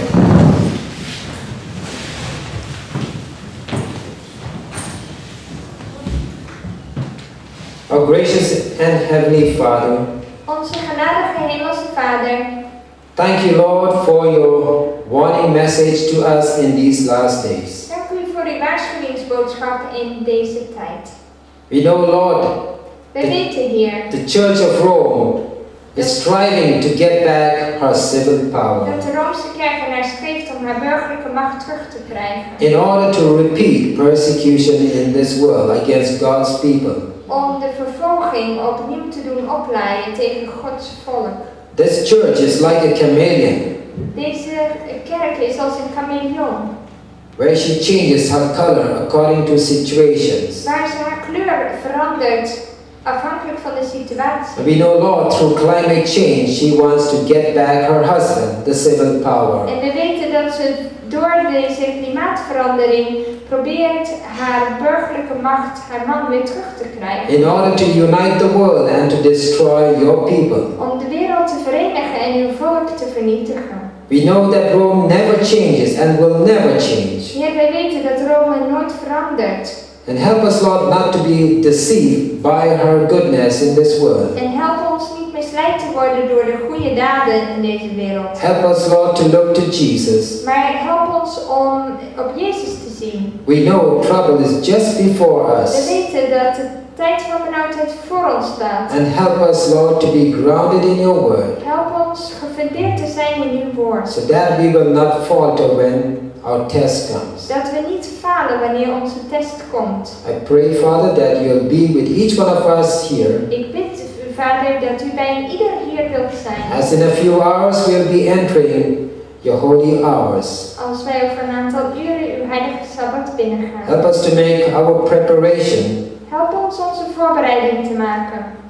Our gracious and heavenly Father, Onze genadige hemelse Vader, thank you, Lord, for your warning message to us in these last days. dank u voor uw waarschuwingsboodschap in deze tijd. We know, Lord, We weten, Heer, the Church of Rome is striving to get back her civil power dat de Roomse kerk ernaar streeft om haar burgerlijke macht terug te krijgen. in order to repeat persecution in this world against God's people. Om de vervolging opnieuw te doen oplaaien tegen Gods volk. This church is like a chameleon, Deze kerk is als een chameleon, where she changes her color according to situations. waar ze haar kleur verandert afhankelijk van de situatie. And we know, Lord, through climate change, she wants to get back her husband, the civil power. En we weten dat ze door deze klimaatverandering probeert haar burgerlijke macht, haar man weer terug te krijgen. In order to unite the world and to destroy your people. Om de wereld te verenigen en uw volk te vernietigen. We know that Rome never changes and will never change. Heer, wij weten dat Rome nooit verandert. And help us, Lord, not to be deceived by her goodness in this world. En help ons niet misleid te worden door de goede daden in deze wereld. Help us, Lord, to look to Jesus. Maar help ons om op Jezus te zien. We know trouble is just before We us. weten dat de tijd van benauwdheid voor ons staat. And help us, Lord, to be grounded in your word, Help ons gefundeerd te zijn in uw woord. so that we will not falter when our test comes. Dat we niet falen wanneer onze test komt. I pray, Father, that you'll be with each one of us here. Ik bid, Vader, dat u bij ieder hier wilt zijn. As in a few hours we'll be entering your holy hours. Als wij over een aantal uren uw heilige Sabbat binnengaan. Help us to make our preparation Help ons onze voorbereiding te maken.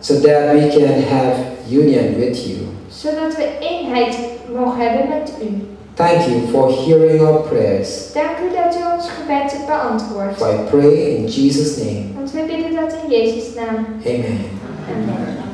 so that we can have union with you. Zodat we eenheid mogen hebben met u. Thank you for hearing our prayers. Dank u dat u ons gebed beantwoordt. For I pray in Jesus' name. Want we bidden dat in Jezus' naam. Amen. Amen.